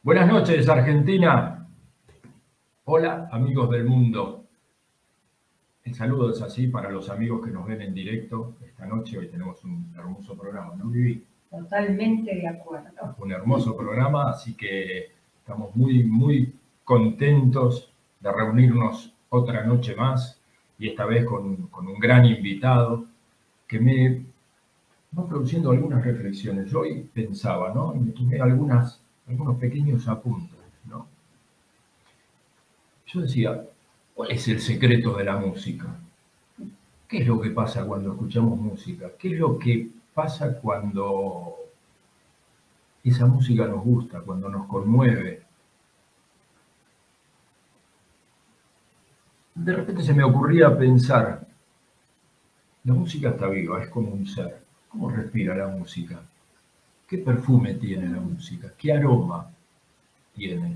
Buenas noches, Argentina. Hola, amigos del mundo. El saludo es así para los amigos que nos ven en directo esta noche. Hoy tenemos un hermoso programa, ¿no, Vivi? Totalmente de acuerdo. Un hermoso programa, así que estamos muy contentos de reunirnos otra noche más y esta vez con un gran invitado que me va produciendo algunas reflexiones. Yo hoy pensaba, ¿no? Y me tomé algunos pequeños apuntes, ¿no? Yo decía, ¿cuál es el secreto de la música? ¿Qué es lo que pasa cuando escuchamos música? ¿Qué es lo que pasa cuando esa música nos gusta, cuando nos conmueve? De repente se me ocurría pensar, la música está viva, es como un ser. ¿Cómo respira la música? ¿Qué perfume tiene la música? ¿Qué aroma tiene?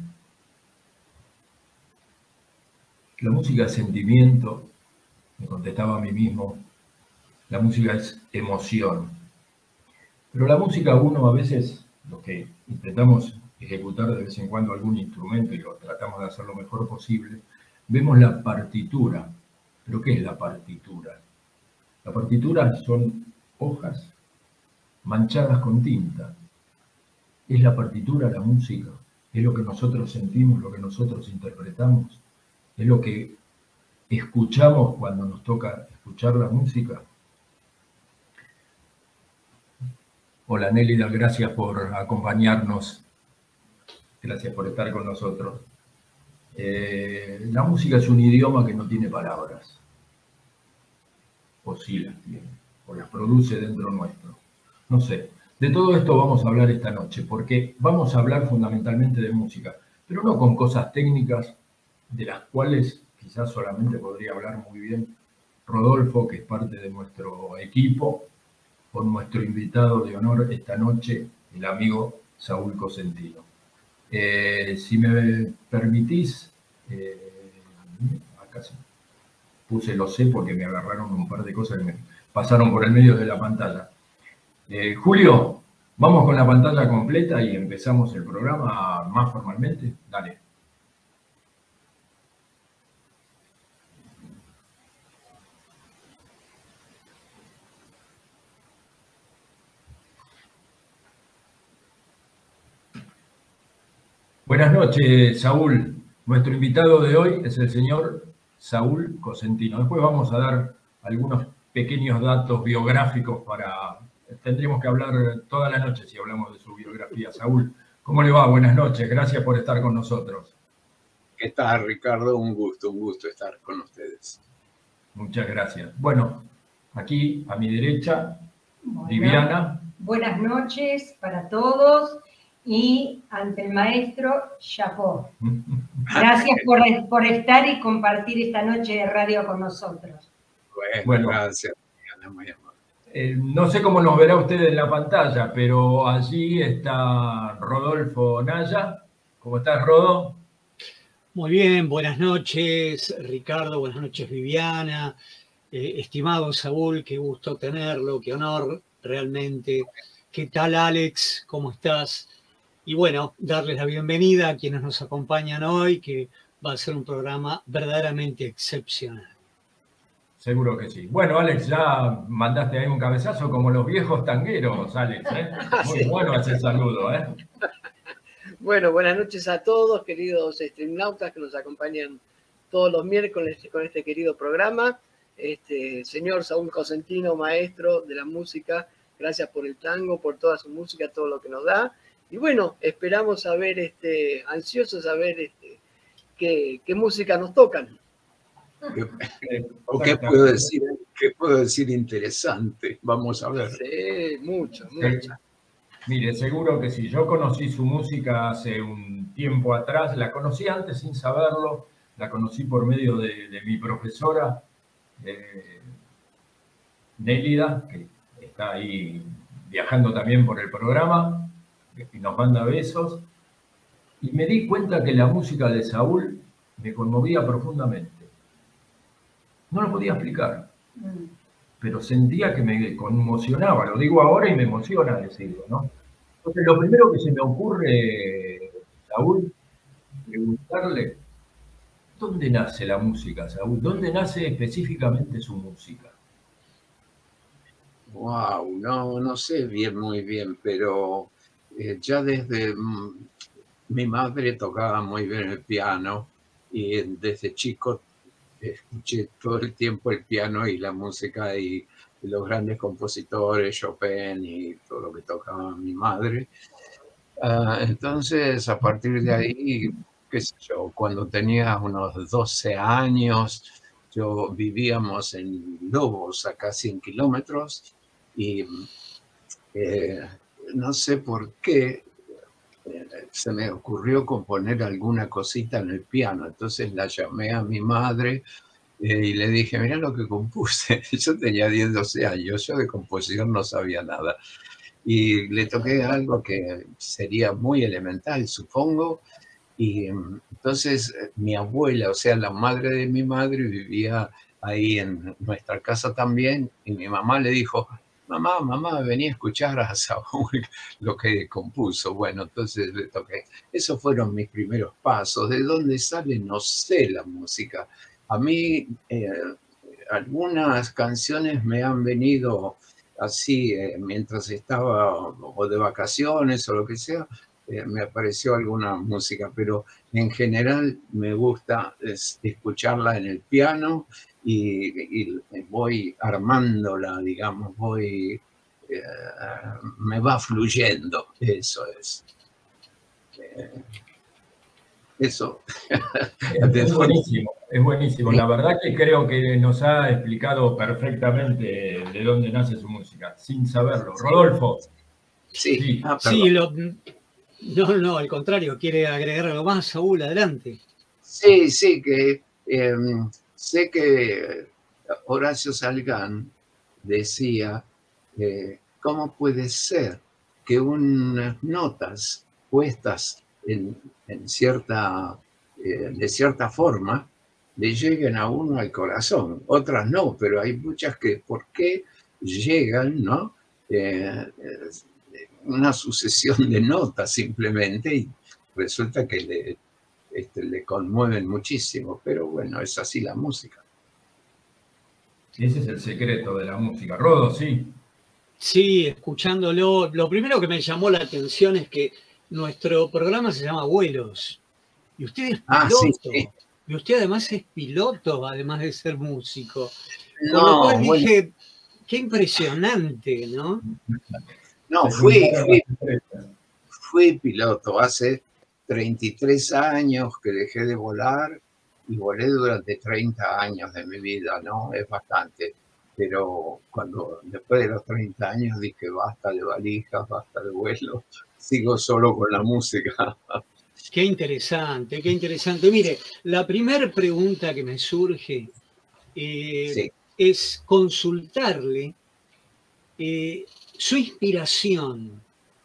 La música es sentimiento, me contestaba a mí mismo, la música es emoción. Pero la música uno a veces, los que intentamos ejecutar de vez en cuando algún instrumento y lo tratamos de hacer lo mejor posible, vemos la partitura. ¿Pero qué es la partitura? La partitura son hojas manchadas con tinta. ¿Es la partitura la música? ¿Es lo que nosotros sentimos, lo que nosotros interpretamos? ¿Es lo que escuchamos cuando nos toca escuchar la música? Hola Nélida, gracias por acompañarnos, gracias por estar con nosotros. La música es un idioma que no tiene palabras, o sí las tiene, o las produce dentro nuestro. No sé, de todo esto vamos a hablar esta noche, porque vamos a hablar fundamentalmente de música, pero no con cosas técnicas de las cuales quizás solamente podría hablar muy bien Rodolfo, que es parte de nuestro equipo, con nuestro invitado de honor esta noche, el amigo Saúl Cosentino. Si me permitís, acá puse lo sé porque me agarraron un par de cosas que me pasaron por el medio de la pantalla. Julio, vamos con la pantalla completa y empezamos el programa más formalmente. Dale. Buenas noches, Saúl. Nuestro invitado de hoy es el señor Saúl Cosentino. Después vamos a dar algunos pequeños datos biográficos para... Tendríamos que hablar toda la noche si hablamos de su biografía. Saúl, ¿cómo le va? Buenas noches. Gracias por estar con nosotros. ¿Qué tal, Ricardo? Un gusto estar con ustedes. Muchas gracias. Bueno, aquí a mi derecha, Viviana. Buenas noches para todos. Y ante el maestro, chapó. Gracias por estar y compartir esta noche de radio con nosotros. Bueno, gracias. No sé cómo nos verá usted en la pantalla, pero allí está Rodolfo Naya. ¿Cómo estás, Rodo? Muy bien, buenas noches, Ricardo, buenas noches, Viviana. Estimado Saúl, qué gusto tenerlo, qué honor realmente. ¿Qué tal, Alex? ¿Cómo estás? Y bueno, darles la bienvenida a quienes nos acompañan hoy, que va a ser un programa verdaderamente excepcional. Seguro que sí. Bueno, Alex, ya mandaste ahí un cabezazo como los viejos tangueros, Alex, ¿eh? Muy sí. Bueno ese saludo, ¿eh? Bueno, buenas noches a todos, queridos streamnautas que nos acompañan todos los miércoles con este querido programa. Señor Saúl Cosentino, maestro de la música, gracias por el tango, por toda su música, todo lo que nos da. Y bueno, esperamos saber, ansiosos a ver qué música nos tocan. ¿Qué puedo decir interesante? Vamos a ver. Sí, mucho. Mire, seguro que sí. Yo conocí su música hace un tiempo atrás. La conocí antes sin saberlo. La conocí por medio de mi profesora, Nélida, que está ahí viajando también por el programa y nos manda besos. Y me di cuenta que la música de Saúl me conmovía profundamente. No lo podía explicar, pero sentía que me conmocionaba. Lo digo ahora y me emociona decirlo, ¿no? Entonces, lo primero que se me ocurre, Saúl, preguntarle, ¿dónde nace la música, Saúl? ¿Dónde nace específicamente su música? Wow, no sé muy bien, pero ya desde mi madre tocaba muy bien el piano y desde chico escuché todo el tiempo el piano y la música y los grandes compositores, Chopin y todo lo que tocaba mi madre. Entonces, a partir de ahí, qué sé yo, cuando tenía unos 12 años, vivíamos en Lobos, acá 100 kilómetros, y no sé por qué se me ocurrió componer alguna cosita en el piano. Entonces la llamé a mi madre y le dije, mira lo que compuse. Yo tenía 10, 12 años, yo de composición no sabía nada. Y le toqué algo que sería muy elemental, supongo. Y entonces mi abuela, o sea, la madre de mi madre, vivía ahí en nuestra casa también. Y mi mamá le dijo, mamá, vení a escuchar a Saúl lo que compuso. Bueno, entonces le toqué. Esos fueron mis primeros pasos. ¿De dónde sale? No sé la música. A mí algunas canciones me han venido así mientras estaba o de vacaciones o lo que sea, me apareció alguna música, pero en general me gusta escucharla en el piano y voy armándola, digamos, me va fluyendo, eso es. Eso. Es buenísimo, es buenísimo. La verdad que creo que nos ha explicado perfectamente de dónde nace su música, sin saberlo. Rodolfo. Sí. Sí, no, al contrario, quiere agregar algo más, Saúl, adelante. Sí, que sé que Horacio Salgán decía, ¿cómo puede ser que unas notas puestas de cierta forma le lleguen a uno al corazón? Otras no, pero hay muchas que, ¿por qué llegan, no? Una sucesión de notas simplemente y resulta que le conmueven muchísimo, pero bueno, es así la música. Ese es el secreto de la música. Rodo, sí. Sí, escuchándolo, lo primero que me llamó la atención es que nuestro programa se llama Vuelos, y usted es piloto, Sí. Y usted además es piloto, además de ser músico. Con No, lo cual dije, bueno, qué impresionante, ¿no? No, fui piloto hace 33 años que dejé de volar y volé durante 30 años de mi vida, ¿no? Es bastante. Pero después de los 30 años dije, basta de valijas, basta de vuelos, sigo solo con la música. Qué interesante, qué interesante. Mire, la primera pregunta que me surge Sí. es consultarle su inspiración.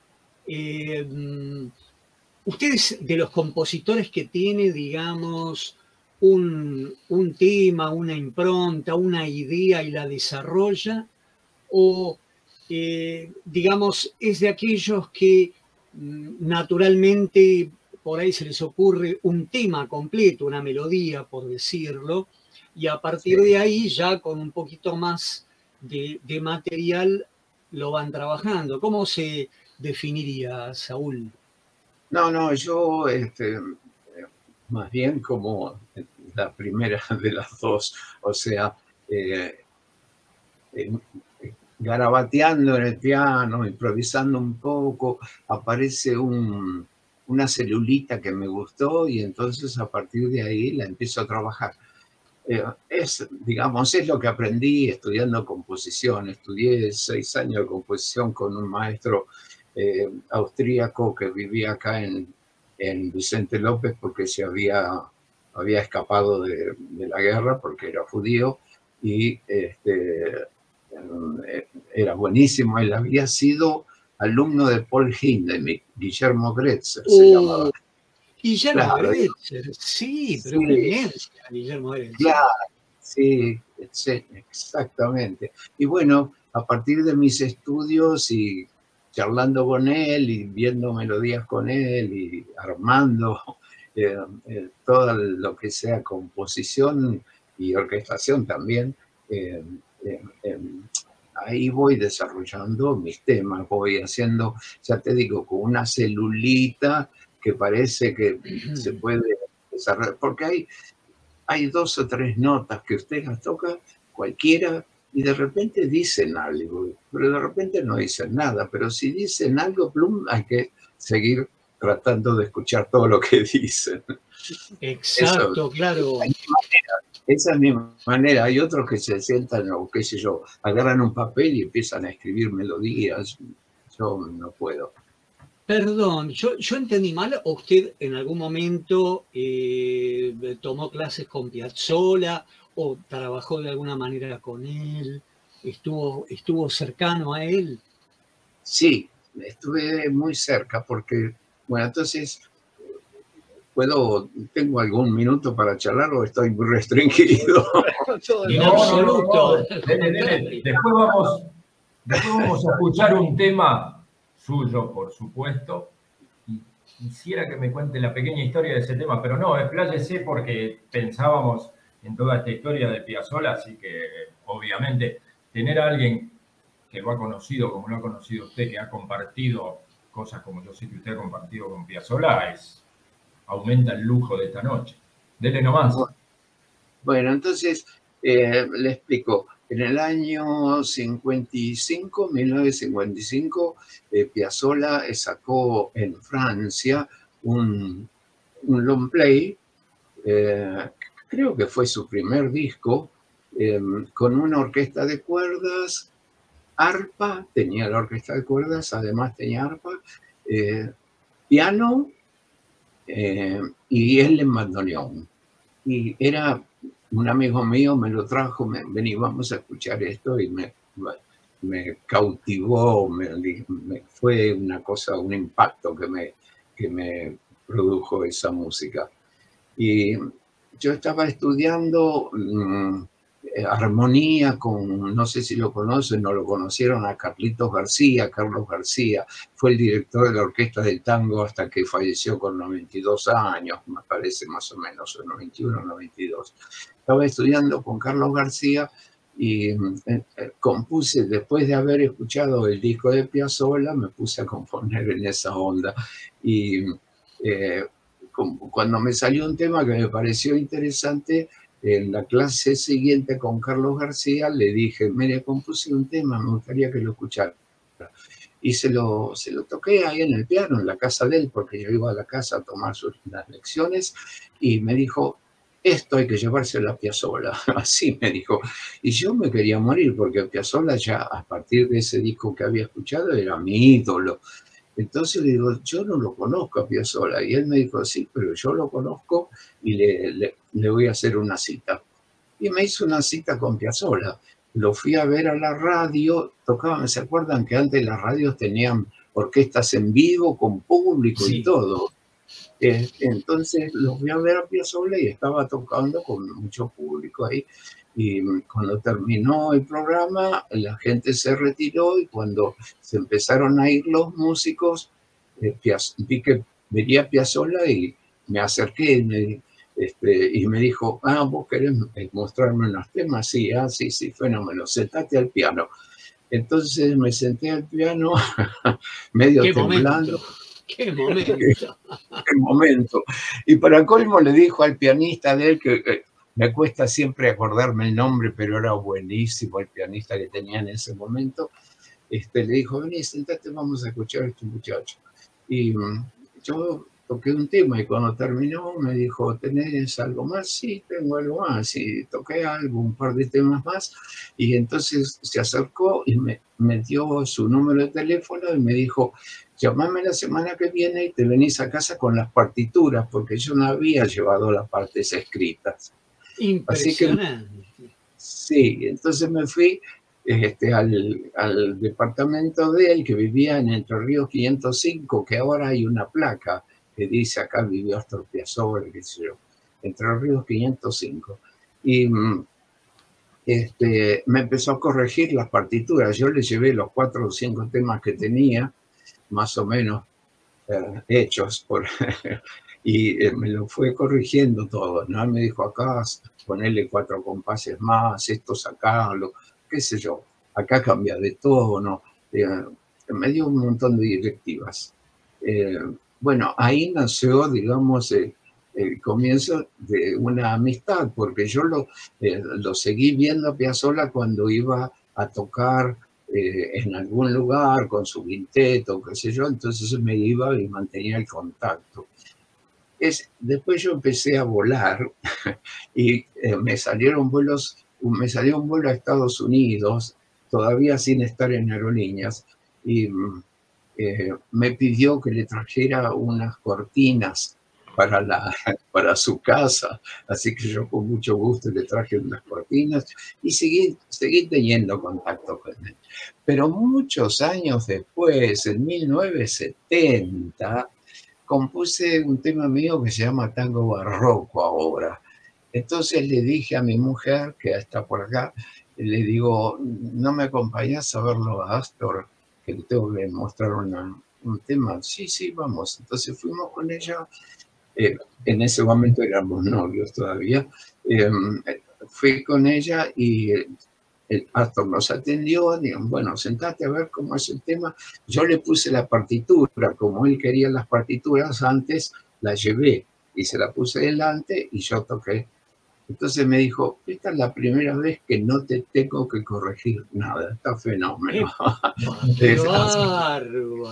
Usted es de los compositores que tiene, digamos, un tema, una impronta, una idea y la desarrolla, o, digamos, es de aquellos que naturalmente por ahí se les ocurre un tema completo, una melodía, por decirlo, y a partir de ahí ya con un poquito más de material lo van trabajando. ¿Cómo se definiría, Saúl? No, yo más bien como la primera de las dos, o sea, garabateando en el piano, improvisando un poco, aparece una celulita que me gustó y entonces a partir de ahí la empiezo a trabajar. Digamos, es lo que aprendí estudiando composición. Estudié 6 años de composición con un maestro austríaco que vivía acá en Vicente López porque se había escapado de la guerra porque era judío y era buenísimo. Él había sido alumno de Paul Hindemith, Guillermo Gretzer se llamaba. Guillermo Gretzer, sí, pero una eminencia, Guillermo Gretzer. Claro, sí, exactamente. Y bueno, a partir de mis estudios y charlando con él y viendo melodías con él y armando todo lo que sea composición y orquestación también. Ahí voy desarrollando mis temas, voy haciendo, ya te digo, con una celulita que parece que se puede desarrollar, porque hay 2 o 3 notas que usted las toca cualquiera y de repente dicen algo, pero de repente no dicen nada, pero si dicen algo, plum, hay que seguir tratando de escuchar todo lo que dicen. Exacto, eso, claro. Esa es mi manera. Hay otros que se sientan, o qué sé yo, agarran un papel y empiezan a escribir melodías. Yo no puedo. Perdón, ¿yo entendí mal o usted en algún momento tomó clases con Piazzolla o trabajó de alguna manera con él? ¿Estuvo cercano a él? Sí, estuve muy cerca porque, bueno, entonces, ¿tengo algún minuto para charlar o estoy muy restringido? En absoluto. Después vamos a escuchar un tema suyo, por supuesto, y quisiera que me cuente la pequeña historia de ese tema, pero no, expláyese porque pensábamos en toda esta historia de Piazzolla, así que obviamente tener a alguien que lo ha conocido como lo ha conocido usted, que ha compartido cosas como yo sé que usted ha compartido con Piazzolla, aumenta el lujo de esta noche. Dele nomás. Bueno, entonces le explico. En el año 1955, Piazzolla sacó en Francia un long play, creo que fue su primer disco, con una orquesta de cuerdas, arpa, tenía la orquesta de cuerdas, además tenía arpa, piano y él en bandoneón. Y era un amigo mío, me lo trajo, vení, vamos a escuchar esto, y me cautivó, fue una cosa, un impacto que me produjo esa música. Y yo estaba estudiando armonía con, no sé si lo conocen, no lo conocieron, a Carlos García. Fue el director de la Orquesta del Tango hasta que falleció con 92 años, me parece más o menos, 91, 92. Estaba estudiando con Carlos García y compuse, después de haber escuchado el disco de Piazzolla, me puse a componer en esa onda. Y cuando me salió un tema que me pareció interesante, en la clase siguiente con Carlos García le dije, mire, compuse un tema, me gustaría que lo escuchara. Y se lo toqué ahí en el piano, en la casa de él, porque yo iba a la casa a tomar las lecciones, y me dijo, esto hay que llevárselo a Piazzolla. Así me dijo. Y yo me quería morir, porque Piazzolla ya, a partir de ese disco que había escuchado, era mi ídolo. Entonces le digo, yo no lo conozco a Piazzolla. Y él me dijo, sí, pero yo lo conozco y le voy a hacer una cita. Y me hizo una cita con Piazzolla. Lo fui a ver a la radio, tocaban, ¿se acuerdan que antes las radios tenían orquestas en vivo, con público y todo? Entonces lo fui a ver a Piazzolla y estaba tocando con mucho público ahí. Y cuando terminó el programa, la gente se retiró y cuando se empezaron a ir los músicos, vi que venía Piazzolla y me acerqué y me dijo, ¿vos querés mostrarme unos temas? Sí, sí, fenómeno, sentate al piano. Entonces me senté al piano, medio temblando. ¡Qué momento! ¡Qué momento! Y para colmo le dijo al pianista de él, que me cuesta siempre acordarme el nombre, pero era buenísimo el pianista que tenía en ese momento, le dijo, vení, sentate, vamos a escuchar a este muchacho. Y yo toqué un tema y cuando terminó me dijo, ¿tenés algo más? Sí, tengo algo más. Y toqué algo, un par de temas más. Y entonces se acercó y me dio su número de teléfono y me dijo, llamame la semana que viene y te venís a casa con las partituras, porque yo no había llevado las partes escritas. Impresionante. Así que, sí, entonces me fui al departamento de él, que vivía en Entre Ríos 505, que ahora hay una placa que dice acá vivió Astor Piazzolla, qué sé yo, Entre Ríos 505. Y me empezó a corregir las partituras. Yo le llevé los 4 o 5 temas que tenía más o menos hechos y me lo fue corrigiendo todo, ¿no? Me dijo, acá ponerle 4 compases más, esto sacarlo, qué sé yo, acá cambia de tono, me dio un montón de directivas. Bueno, ahí nació, digamos, el comienzo de una amistad, porque yo lo seguí viendo a Piazzolla cuando iba a tocar en algún lugar con su quinteto, qué sé yo, entonces me iba y mantenía el contacto. Después yo empecé a volar y me salió un vuelo a Estados Unidos, todavía sin estar en aerolíneas, y me pidió que le trajera unas cortinas para su casa, así que yo con mucho gusto le traje unas cortinas y seguí teniendo contacto con él. Pero muchos años después, en 1970, compuse un tema mío que se llama Tango Barroco ahora. Entonces le dije a mi mujer, que está por acá, le digo, ¿no me acompañás a verlo a Astor? Que le tengo que mostrar un tema. Sí, sí, vamos. Entonces fuimos con ella. En ese momento éramos novios todavía. Fui con ella y el Astor nos atendió. Digo, bueno, sentate a ver cómo es el tema. Yo le puse la partitura. Como él quería las partituras antes, la llevé y se la puse delante y yo toqué. Entonces me dijo, esta es la primera vez que no te tengo que corregir nada, está fenómeno. ¡Qué bárbaro!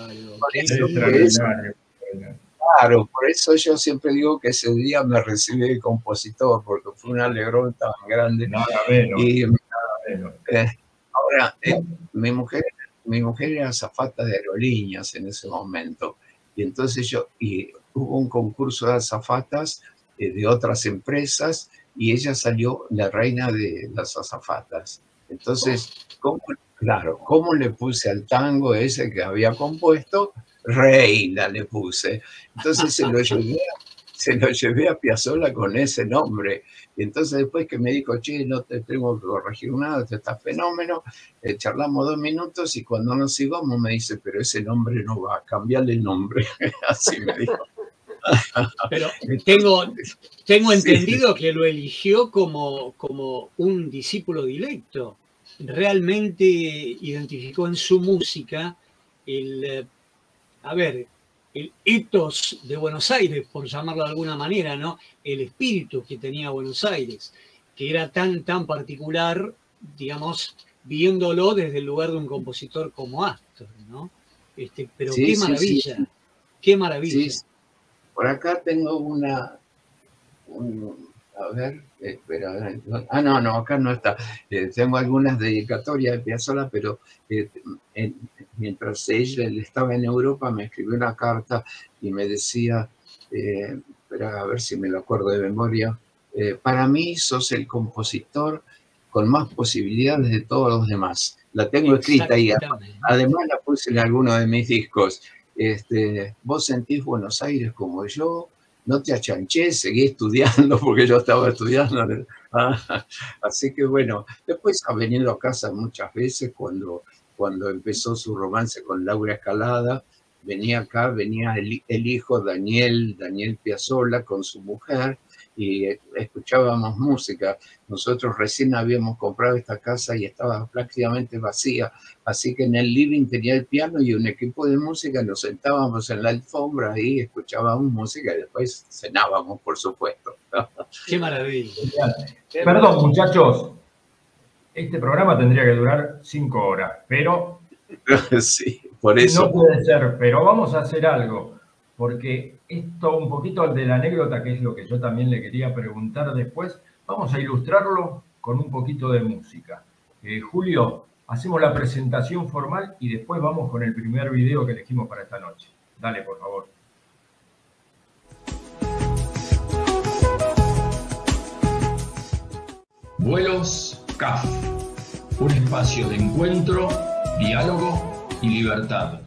Claro, por eso yo siempre digo que ese día me recibí de compositor, porque fue un alegrón tan grande. Nada menos, y nada menos. Ahora, mi mujer era azafata de aerolíneas en ese momento, y entonces hubo un concurso de azafatas de otras empresas, y ella salió la reina de las azafatas. Entonces, ¿cómo le puse al tango ese que había compuesto? Reina le puse. Entonces se lo llevé a Piazzolla con ese nombre. Y entonces después que me dijo, che, no te tengo que corregir nada, te está fenómeno, charlamos 2 minutos y cuando nos íbamos me dice, pero ese nombre no va, cambiarle el nombre. Así me dijo. Pero tengo entendido que lo eligió como un discípulo directo. Realmente identificó en su música el ethos de Buenos Aires, por llamarlo de alguna manera, ¿no? El espíritu que tenía Buenos Aires, que era tan particular, digamos, viéndolo desde el lugar de un compositor como Astor, ¿no? Pero sí, qué maravilla, sí. Qué maravilla. Sí. Por acá tengo a ver, espera, no, acá no está. Tengo algunas dedicatorias de Piazzolla, pero mientras él estaba en Europa me escribió una carta y me decía, espera, a ver si me lo acuerdo de memoria, para mí sos el compositor con más posibilidades de todos los demás. La tengo escrita ahí, además la puse en alguno de mis discos. Vos sentís Buenos Aires como yo, no te achanché, seguí estudiando porque yo estaba estudiando. Así que bueno, después ha venido a casa muchas veces cuando empezó su romance con Laura Escalada, venía acá, venía el hijo Daniel Piazzolla con su mujer y escuchábamos música. Nosotros recién habíamos comprado esta casa y estaba prácticamente vacía, así que en el living tenía el piano y un equipo de música, nos sentábamos en la alfombra y escuchábamos música y después cenábamos, por supuesto. ¡Qué maravilla! Perdón, muchachos, este programa tendría que durar 5 horas, pero sí, por eso. No puede ser, pero vamos a hacer algo, porque esto un poquito de la anécdota, que es lo que yo también le quería preguntar después, vamos a ilustrarlo con un poquito de música. Julio, hacemos la presentación formal y después vamos con el primer video que elegimos para esta noche. Dale, por favor. Vuelos CAF, un espacio de encuentro, diálogo y libertad.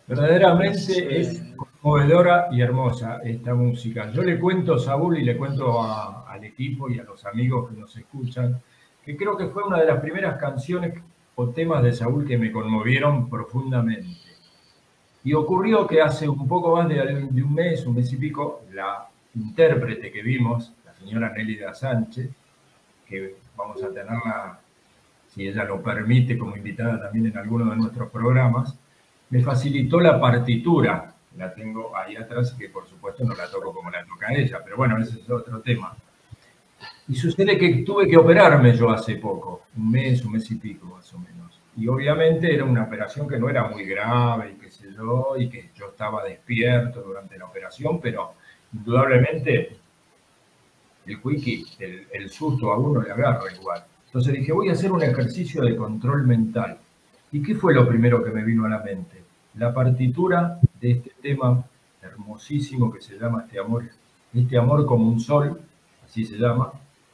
Verdaderamente es conmovedora y hermosa esta música. Yo le cuento, Saúl, y le cuento al equipo y a los amigos que nos escuchan, que creo que fue una de las primeras canciones o temas de Saúl que me conmovieron profundamente. Y ocurrió que hace un poco más de un mes y pico, la intérprete que vimos, la señora Nélida Sánchez, que vamos a tenerla, si ella lo permite, como invitada también en alguno de nuestros programas, me facilitó la partitura. La tengo ahí atrás, que por supuesto no la toco como la toca ella, pero bueno, ese es otro tema. Y sucede que tuve que operarme yo hace poco, un mes y pico más o menos. Y obviamente era una operación que no era muy grave, y qué sé yo, y que yo estaba despierto durante la operación, pero indudablemente el quickie, el susto a uno le agarra igual. Entonces dije, voy a hacer un ejercicio de control mental. ¿Y qué fue lo primero que me vino a la mente? La partitura de este tema hermosísimo que se llama Este amor como un sol, así se llama.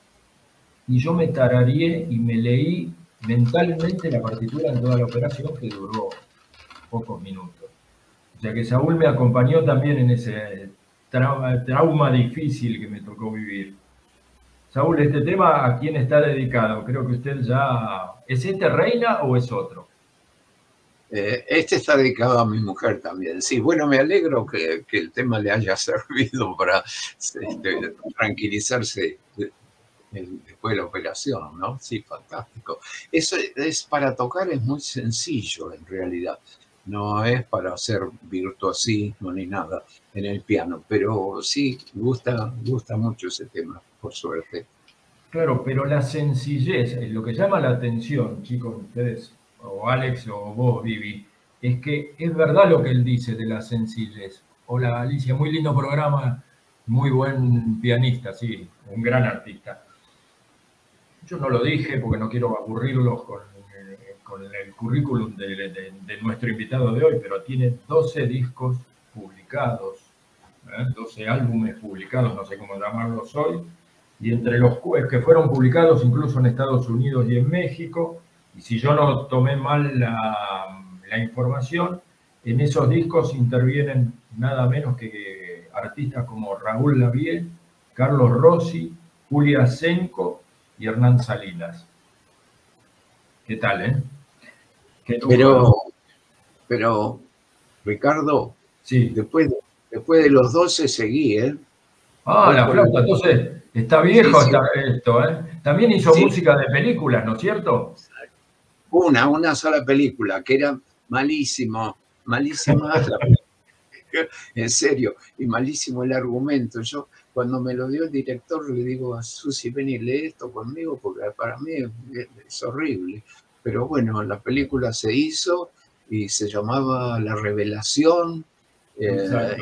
Y yo me tarareé y me leí mentalmente la partitura en toda la operación, que duró pocos minutos. O sea que Saúl me acompañó también en ese trauma difícil que me tocó vivir. Saúl, este tema, ¿a quién está dedicado? Creo que usted ya... ¿Es este Reina o es otro? Este está dedicado a mi mujer también. Sí, bueno, me alegro que el tema le haya servido para tranquilizarse después de la operación, ¿no? Sí, fantástico. Eso es para tocar, es muy sencillo en realidad. No es para hacer virtuosismo ni nada en el piano, pero sí gusta mucho ese tema, por suerte. Claro, pero la sencillez, lo que llama la atención, chicos, ustedes, o Alex o vos, Vivi, es que es verdad lo que él dice de la sencillez. Hola, Alicia, muy lindo programa, muy buen pianista, sí, un gran artista. Yo no lo dije porque no quiero aburrirlos con el currículum de nuestro invitado de hoy, pero tiene 12 discos publicados, 12 álbumes publicados, no sé cómo llamarlos hoy, y entre los que fueron publicados incluso en Estados Unidos y en México, y si yo no tomé mal la información, en esos discos intervienen nada menos que artistas como Raúl Lavie, Carlos Rossi, Julia Senko y Hernán Salinas. ¿Qué tal, Pero Ricardo, sí. Después de los 12 seguí, ¿eh? La flauta, entonces está viejo sí. esto, ¿eh? También hizo música de películas, ¿no es cierto? Una sola película, que era malísima la película, en serio, y malísimo el argumento. Yo, cuando me lo dio el director, le digo a Susi, ven y lee esto conmigo, porque para mí es horrible. Pero bueno, la película se hizo y se llamaba La Revelación. De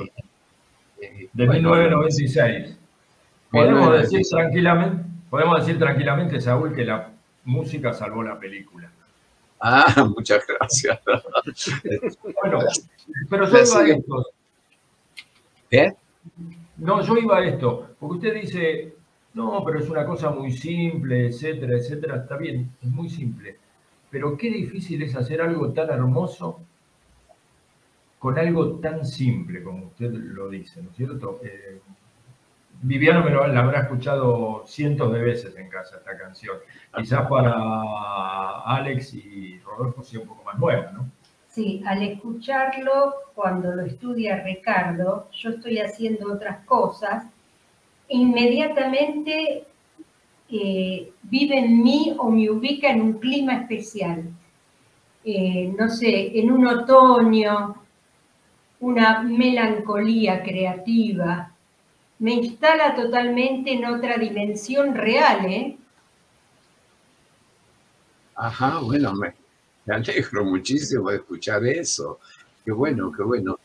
1996. Podemos decir tranquilamente, Saúl, que la música salvó la película. Muchas gracias. Bueno, pero yo iba a esto. ¿Qué? No, yo iba a esto, porque usted dice, no, pero es una cosa muy simple, etcétera, etcétera. Está bien, es muy simple. Pero qué difícil es hacer algo tan hermoso con algo tan simple, como usted lo dice, ¿no es cierto? Viviano la habrá escuchado cientos de veces en casa esta canción. Quizás para Alex y Rodolfo sea un poco más nueva, ¿no? Sí, al escucharlo, cuando lo estudia Ricardo, yo estoy haciendo otras cosas, inmediatamente vive en mí o me ubica en un clima especial. No sé, en un otoño, una melancolía creativa. Me instala totalmente en otra dimensión real, ¿eh? Ajá, bueno, me alegro muchísimo de escuchar eso. Qué bueno, qué bueno.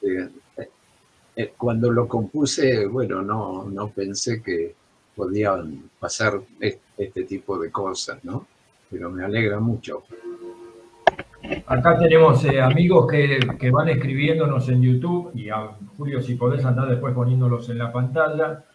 Cuando lo compuse, bueno, no pensé que podían pasar este tipo de cosas, ¿no? Pero me alegra mucho. Acá tenemos amigos que van escribiéndonos en YouTube, y Julio, si podés andar después poniéndolos en la pantalla.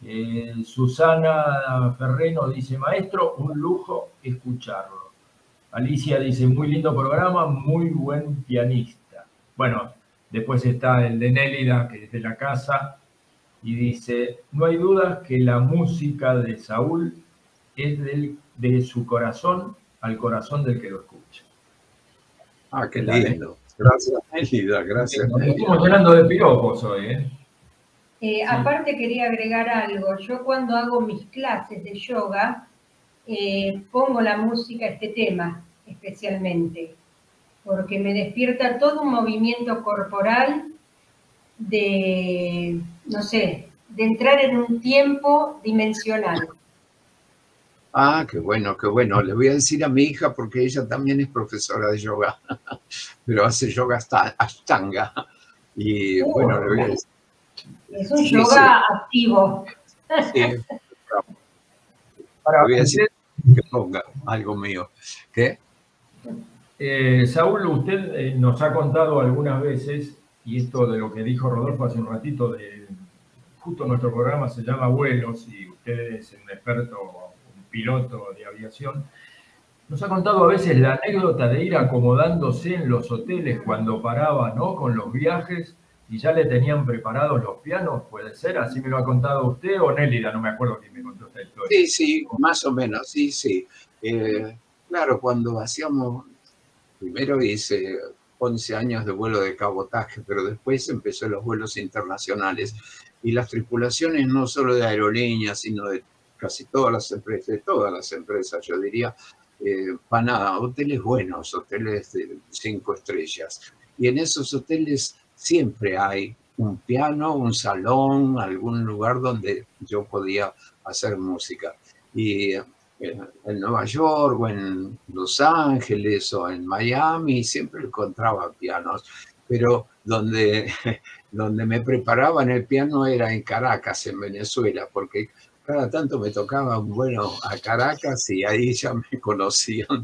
Susana Ferreno dice, maestro, un lujo escucharlo. Alicia dice, muy lindo programa, muy buen pianista. Bueno, Después está el de Nélida, que es de la casa, y dice, no hay dudas que la música de Saúl es de su corazón al corazón del que lo escucha. Ah, qué lindo. Gracias, Nélida, gracias. Nos estamos llenando de piropos hoy, ¿eh? Aparte quería agregar algo. Yo cuando hago mis clases de yoga, pongo la música, este tema especialmente, porque me despierta todo un movimiento corporal de, no sé, de entrar en un tiempo dimensional. Ah, qué bueno, qué bueno. Le voy a decir a mi hija porque ella también es profesora de yoga, pero hace yoga ashtanga. Y bueno, le voy a decir. Es un yoga activo. Sí. Le voy a decir que ponga algo mío. ¿Qué? Saúl, usted nos ha contado algunas veces, y esto de lo que dijo Rodolfo hace un ratito, justo nuestro programa se llama Vuelos, y usted es un experto, un piloto de aviación, nos ha contado a veces la anécdota de ir acomodándose en los hoteles cuando paraba, ¿no?, con los viajes, y ya le tenían preparados los pianos, ¿puede ser? ¿Así me lo ha contado usted o Nélida? No me acuerdo quién me contó esta historia. Sí, sí, más o menos, sí, sí. Claro, cuando hacíamos, primero hice 11 años de vuelo de cabotaje, pero después empecé los vuelos internacionales. Y las tripulaciones, no solo de aerolíneas, sino de casi todas las empresas, yo diría, van a hoteles buenos, hoteles de 5 estrellas. Y en esos hoteles siempre hay un piano, un salón, algún lugar donde yo podía hacer música. Y en Nueva York o en Los Ángeles o en Miami siempre encontraba pianos, pero donde me preparaban el piano era en Caracas, en Venezuela, porque cada tanto me tocaba un vuelo a Caracas y ahí ya me conocían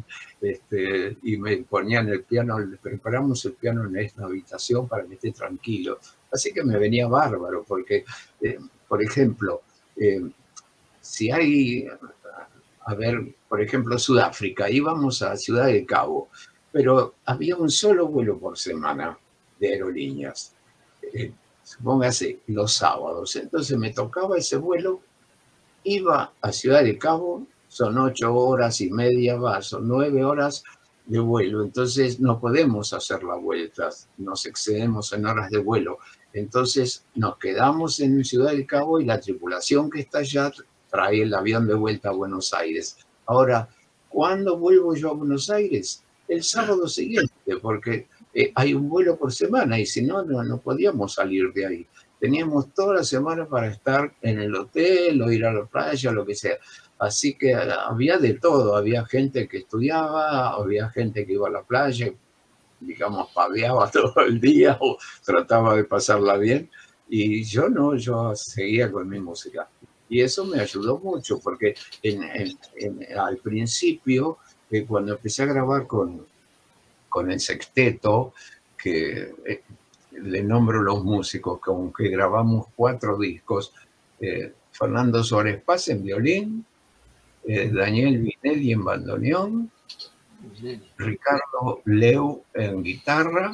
y me ponían el piano, le preparamos el piano en esta habitación para que esté tranquilo. Así que me venía bárbaro, porque, por ejemplo, si hay, a ver, por ejemplo, Sudáfrica, íbamos a Ciudad del Cabo, pero había un solo vuelo por semana de aerolíneas, supóngase los sábados. Entonces me tocaba ese vuelo, iba a Ciudad del Cabo, son 8 horas y media, son 9 horas de vuelo, entonces no podemos hacer la vuelta, nos excedemos en horas de vuelo. Entonces nos quedamos en Ciudad del Cabo y la tripulación que está allá trae el avión de vuelta a Buenos Aires. Ahora, ¿cuándo vuelvo yo a Buenos Aires? El sábado siguiente, porque hay un vuelo por semana y si no, no podíamos salir de ahí. Teníamos toda la semana para estar en el hotel o ir a la playa, lo que sea. Así que había de todo. Había gente que estudiaba, había gente que iba a la playa, digamos, paveaba todo el día o trataba de pasarla bien. Y yo no, yo seguía con mi música. Y eso me ayudó mucho, porque al principio, cuando empecé a grabar con el sexteto, que le nombro los músicos, con que grabamos 4 discos, Fernando Suárez Paz en violín, Daniel Vinelli en bandoneón, Ricardo Leu en guitarra,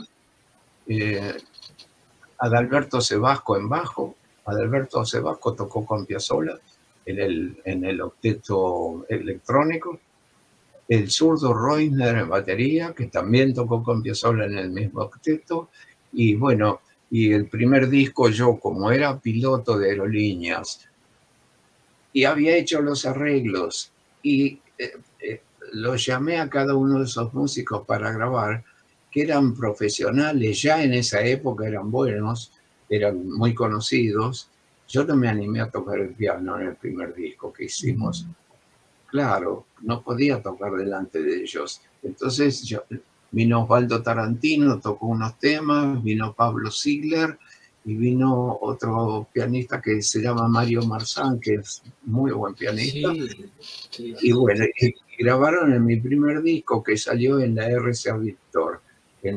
Adalberto Sebasco en bajo. Adalberto Sebasco tocó con Piazzolla en el octeto electrónico. El zurdo Reusner en batería, que también tocó con Piazzolla en el mismo octeto. Y bueno, y el primer disco yo, como era piloto de aerolíneas, y había hecho los arreglos, y los llamé a cada uno de esos músicos para grabar, que eran profesionales, ya en esa época eran buenos, eran muy conocidos. Yo no me animé a tocar el piano en el primer disco que hicimos. Claro, no podía tocar delante de ellos. Entonces vino Osvaldo Tarantino, tocó unos temas, vino Pablo Ziegler y vino otro pianista que se llama Mario Marzán, que es muy buen pianista. Sí. Y bueno, y grabaron en mi primer disco que salió en la RCA Victor en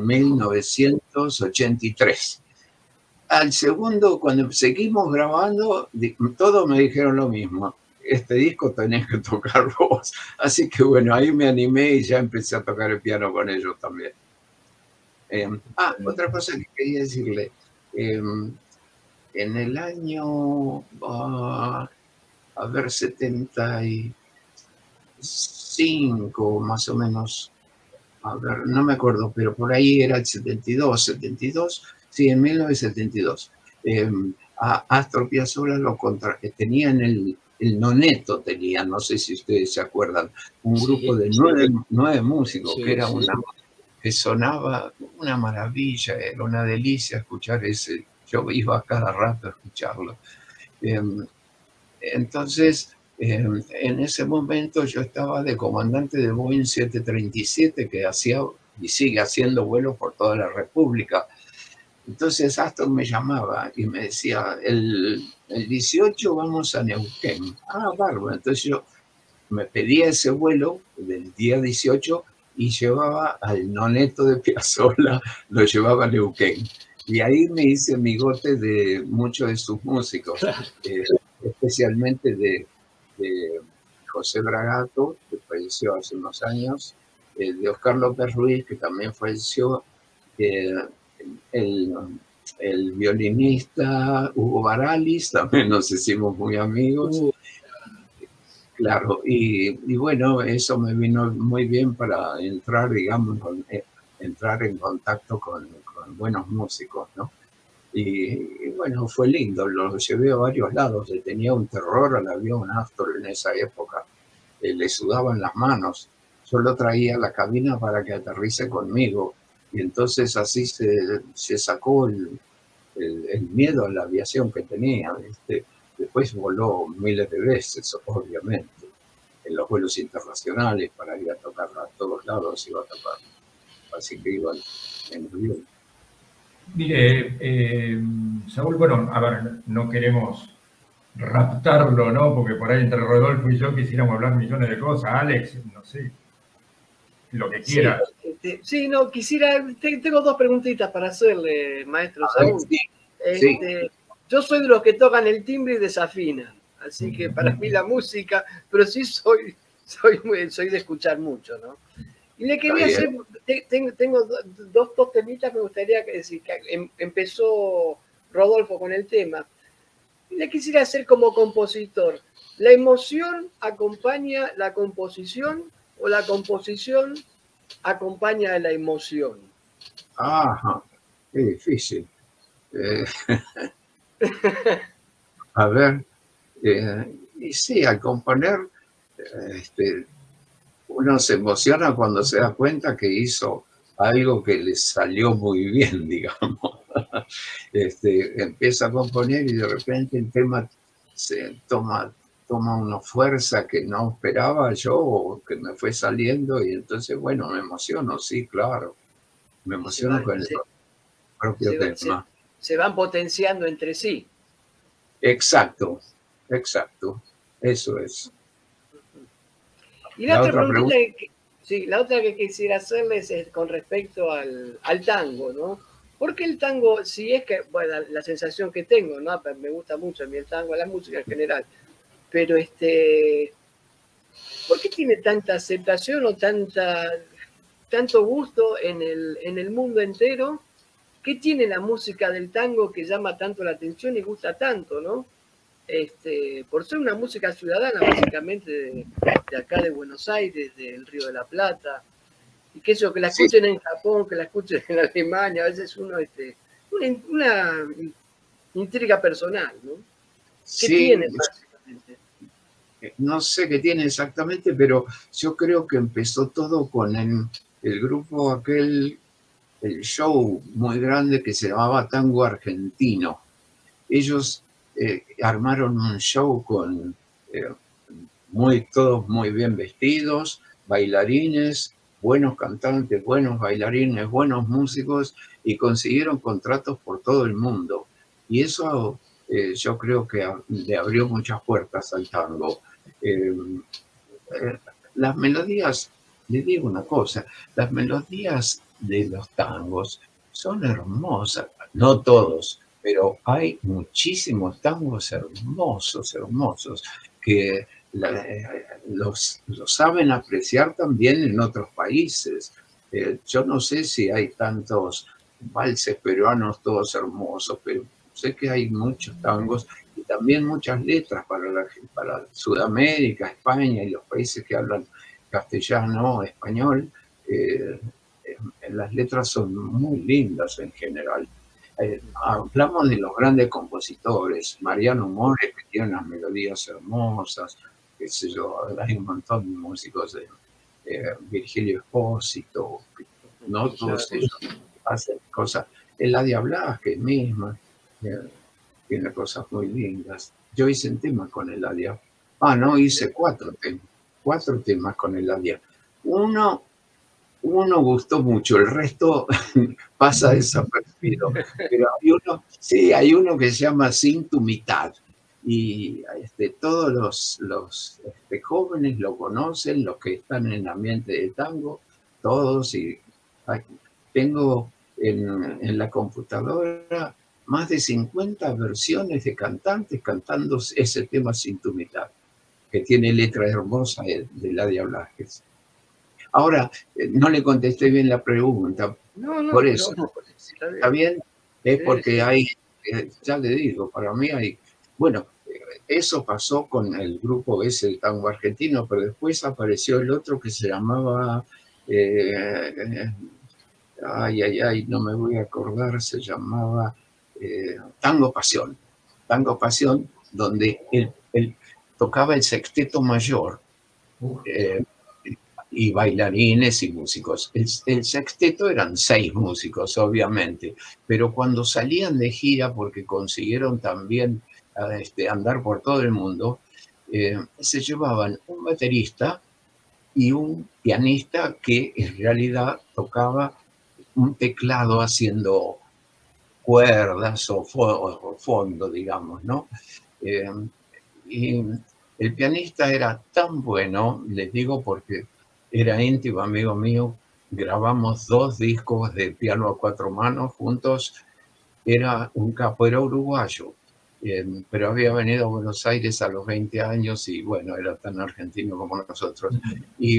1983. Al segundo, cuando seguimos grabando, todos me dijeron lo mismo. Este disco tenés que tocar vos. Así que bueno, ahí me animé y ya empecé a tocar el piano con ellos también. Otra cosa que quería decirle. En el año, a ver, 75 más o menos, a ver, no me acuerdo, pero por ahí era el 72, sí, en 1972. A Astor Piazzolla tenía en el Noneto, tenía, no sé si ustedes se acuerdan, un grupo de 9 músicos, que era que sonaba una maravilla, era una delicia escuchar ese. Yo iba cada rato a escucharlo. Entonces, en ese momento yo estaba de comandante de Boeing 737 que hacía y sigue haciendo vuelos por toda la República. Entonces Astor me llamaba y me decía, el 18 vamos a Neuquén. Bárbaro. Entonces yo me pedía ese vuelo del día 18 y llevaba al Noneto de Piazzolla, lo llevaba a Neuquén. Y ahí me hice amigote de muchos de sus músicos, especialmente de José Bragato, que falleció hace unos años, de Oscar López Ruiz, que también falleció, el violinista Hugo Baralis, también nos hicimos muy amigos. Claro, y bueno, eso me vino muy bien para entrar, digamos, entrar en contacto con buenos músicos, ¿no? Y bueno, fue lindo, lo llevé a varios lados, le tenía un terror al avión Astor en esa época, le sudaban las manos, yo lo traía a la cabina para que aterrice conmigo, y entonces así se sacó el miedo a la aviación que tenía. Después voló miles de veces, obviamente, en los vuelos internacionales para ir a tocar a todos lados, iba a tocar, así que iban en avión. Mire, Saúl, bueno, a ver, no queremos raptarlo, ¿no? Porque por ahí entre Rodolfo y yo quisiéramos hablar millones de cosas. Alex, no sé, lo que quiera. Sí, no, quisiera, tengo dos preguntitas para hacerle, maestro Saúl. Sí. Yo soy de los que tocan el timbre y desafinan, así que para mí la música, pero sí soy de escuchar mucho, ¿no? Y le quería hacer, tengo dos temitas, me gustaría decir que empezó Rodolfo con el tema. Y le quisiera hacer como compositor, ¿la emoción acompaña la composición o la composición acompaña a la emoción? Ajá, qué difícil. A ver, y sí, al componer, uno se emociona cuando se da cuenta que hizo algo que le salió muy bien, digamos. Empieza a componer y de repente el tema se toma una fuerza que no esperaba yo o que me fue saliendo y entonces, bueno, me emociono, sí, claro. Me emociono con el propio tema. Se van potenciando entre sí. Exacto, eso es. Y la otra que quisiera hacerles es con respecto al tango, ¿no? Porque el tango, si es que, bueno, la sensación que tengo, ¿no? Me gusta mucho a mí el tango, la música en general, pero ¿por qué tiene tanta aceptación o tanto gusto en el mundo entero? ¿Qué tiene la música del tango que llama tanto la atención y gusta tanto, ¿no? Por ser una música ciudadana, básicamente, de acá de Buenos Aires, del Río de la Plata, y que eso, que la escuchen en Japón, que la escuchen en Alemania, a veces uno, una intriga personal, ¿no? ¿Qué tiene básicamente? No sé qué tiene exactamente, pero yo creo que empezó todo con el grupo aquel, el show muy grande que se llamaba Tango Argentino. Ellos armaron un show con todos muy bien vestidos, bailarines, buenos cantantes, buenos bailarines, buenos músicos, y consiguieron contratos por todo el mundo. Y eso yo creo que le abrió muchas puertas al tango. Las melodías, le digo una cosa, las melodías de los tangos son hermosas, no todos, pero hay muchísimos tangos hermosos, que los saben apreciar también en otros países. Yo no sé si hay tantos valses peruanos todos hermosos, pero sé que hay muchos tangos y también muchas letras para Sudamérica, España y los países que hablan castellano, español. Las letras son muy lindas en general. Hablamos de los grandes compositores, Mariano Mores, que tiene unas melodías hermosas, qué sé yo, hay un montón de músicos de Virgilio Espósito, no todos ellos hacen cosas. Eladia Blasquez misma tiene cosas muy lindas. Yo hice un tema con Eladia. No, hice cuatro temas con Eladia. Uno gustó mucho, el resto pasa desapercibido. Pero hay uno que se llama Sin tu mitad. Y todos los jóvenes lo conocen, los que están en el ambiente del tango, todos. Y tengo en la computadora más de 50 versiones de cantantes cantando ese tema Sin tu mitad, que tiene letra hermosa de Eladia Blasquez. Ahora, no le contesté bien la pregunta. No, por eso. No, ¿Está bien? Es porque hay, ya le digo, para mí hay... Bueno, eso pasó con el grupo ese, el tango argentino, pero después apareció el otro que se llamaba... no me voy a acordar, se llamaba Tango Pasión. Tango Pasión, donde él tocaba el sexteto mayor. Y bailarines y músicos. El sexteto eran 6 músicos, obviamente, pero cuando salían de gira, porque consiguieron también andar por todo el mundo, se llevaban un baterista y un pianista que en realidad tocaba un teclado haciendo cuerdas o fondo, digamos, ¿no? Y el pianista era tan bueno, les digo porque era íntimo amigo mío, grabamos 2 discos de piano a 4 manos juntos, era un capo, era uruguayo, pero había venido a Buenos Aires a los 20 años y bueno, era tan argentino como nosotros. Y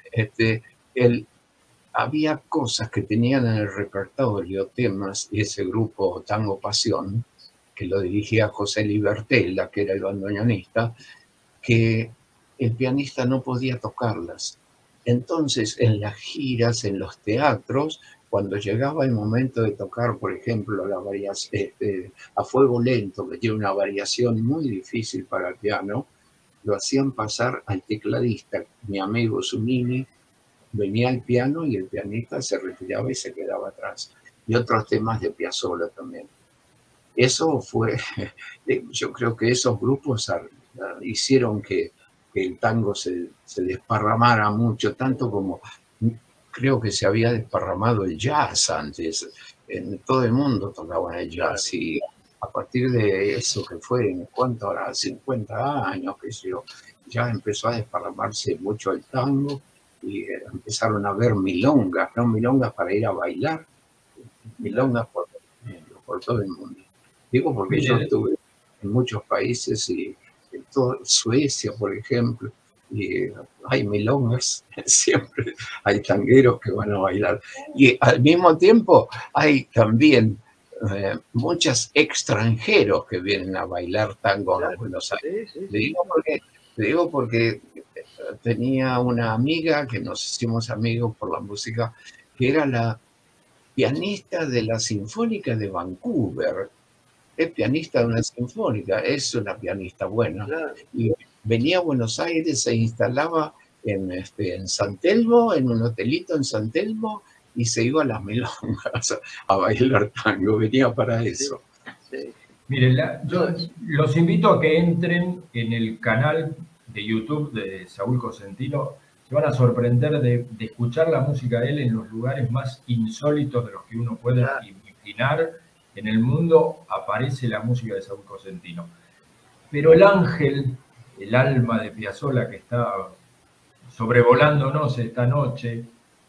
había cosas que tenían en el repertorio, temas, y ese grupo Tango Pasión, que lo dirigía José Libertella, que era el bandoneonista, que el pianista no podía tocarlas. Entonces, en las giras, en los teatros, cuando llegaba el momento de tocar, por ejemplo, a fuego lento, que tiene una variación muy difícil para el piano, lo hacían pasar al tecladista, mi amigo Zunini, venía al piano y el pianista se retiraba y se quedaba atrás. Y otros temas de Piazzolla también. Eso fue, yo creo que esos grupos hicieron que el tango se desparramara mucho, tanto como creo que se había desparramado el jazz antes. En todo el mundo tocaban el jazz y a partir de eso que fue, ¿en cuánto ahora? 50 años, que yo, ya empezó a desparramarse mucho el tango y empezaron a ver milongas, no milongas para ir a bailar, milongas por todo el mundo. Digo porque yo estuve en muchos países y en Suecia, por ejemplo, y hay milongas, siempre hay tangueros que van a bailar. Y al mismo tiempo hay también muchos extranjeros que vienen a bailar tango en Buenos Aires. Sí. Le digo porque tenía una amiga que nos hicimos amigos por la música, que era la pianista de la Sinfónica de Vancouver. Es pianista de una sinfónica, es una pianista buena. Claro. Y venía a Buenos Aires, se instalaba en San Telmo, en un hotelito en San Telmo, y se iba a las milongas a bailar tango, venía para eso. Sí. Sí. Miren, yo los invito a que entren en el canal de YouTube de Saúl Cosentino. Se van a sorprender de escuchar la música de él en los lugares más insólitos de los que uno puede imaginar. En el mundo aparece la música de Saúl Cosentino. Pero el ángel, el alma de Piazzolla que está sobrevolándonos esta noche,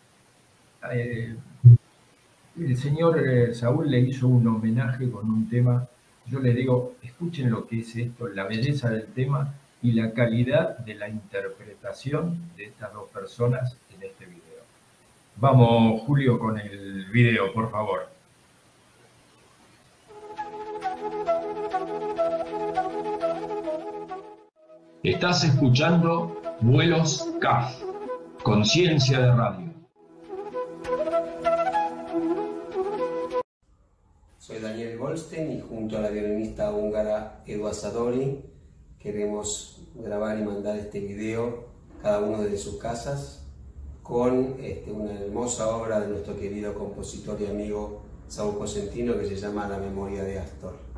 el señor Saúl le hizo un homenaje con un tema. Yo les digo, escuchen lo que es esto, la belleza del tema y la calidad de la interpretación de estas dos personas en este video. Vamos, Julio, con el video, por favor. Estás escuchando Vuelos CAF, Conciencia de Radio. Soy Daniel Goldstein y junto a la violinista húngara Edua Sadori queremos grabar y mandar este video cada uno desde sus casas con una hermosa obra de nuestro querido compositor y amigo Saúl Cosentino que se llama La memoria de Astor.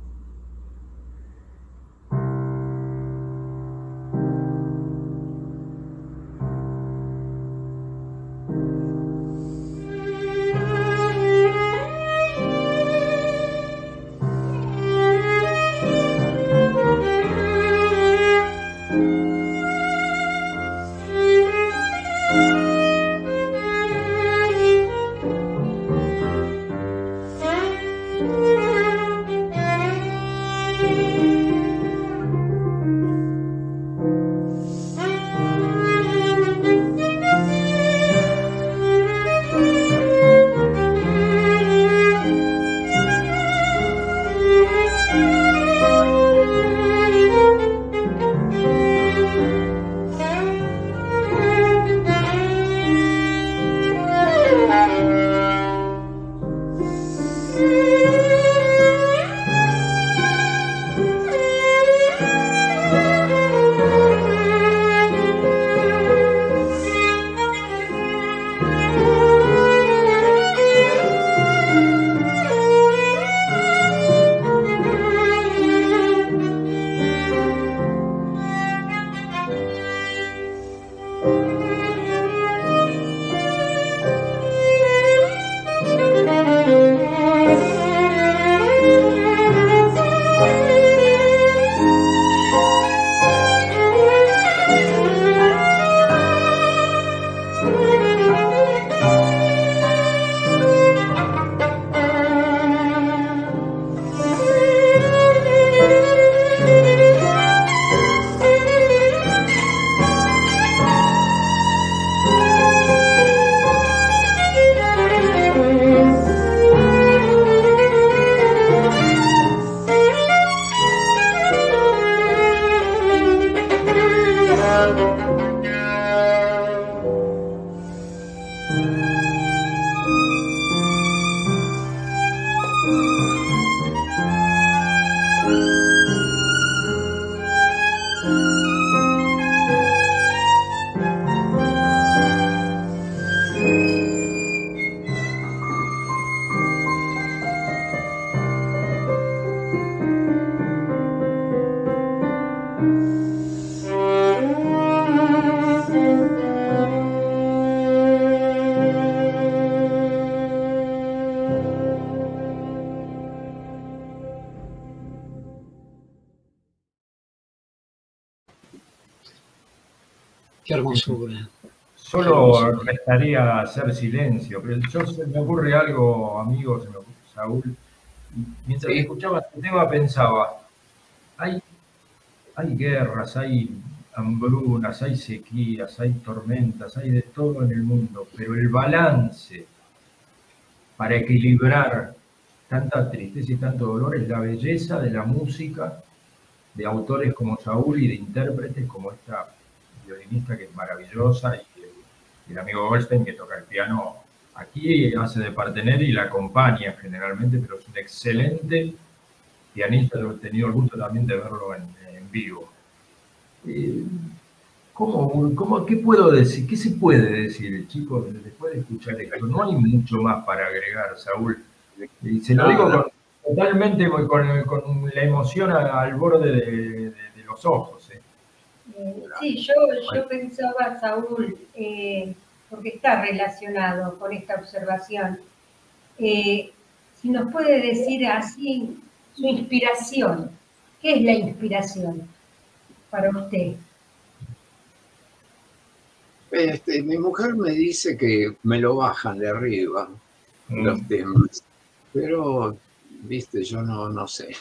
Qué hermosura. Solo restaría hacer silencio, pero se me ocurre algo, amigos, Saúl. Mientras escuchaba este tema pensaba, hay guerras, hay hambrunas, hay sequías, hay tormentas, hay de todo en el mundo, pero el balance para equilibrar tanta tristeza y tanto dolor es la belleza de la música, de autores como Saúl y de intérpretes como esta violinista que es maravillosa y el amigo Goldstein que toca el piano aquí, hace de partener y la acompaña generalmente, pero es un excelente pianista. Yo he tenido el gusto también de verlo en vivo. ¿Qué puedo decir? ¿Qué se puede decir, chicos, después de escuchar esto? No hay mucho más para agregar, Saúl. Y se lo digo totalmente con la emoción al borde de los ojos. Sí, yo pensaba, Saúl, porque está relacionado con esta observación, si nos puede decir así su inspiración. ¿Qué es la inspiración para usted? Mi mujer me dice que me lo bajan de arriba los temas, pero, viste, yo no sé.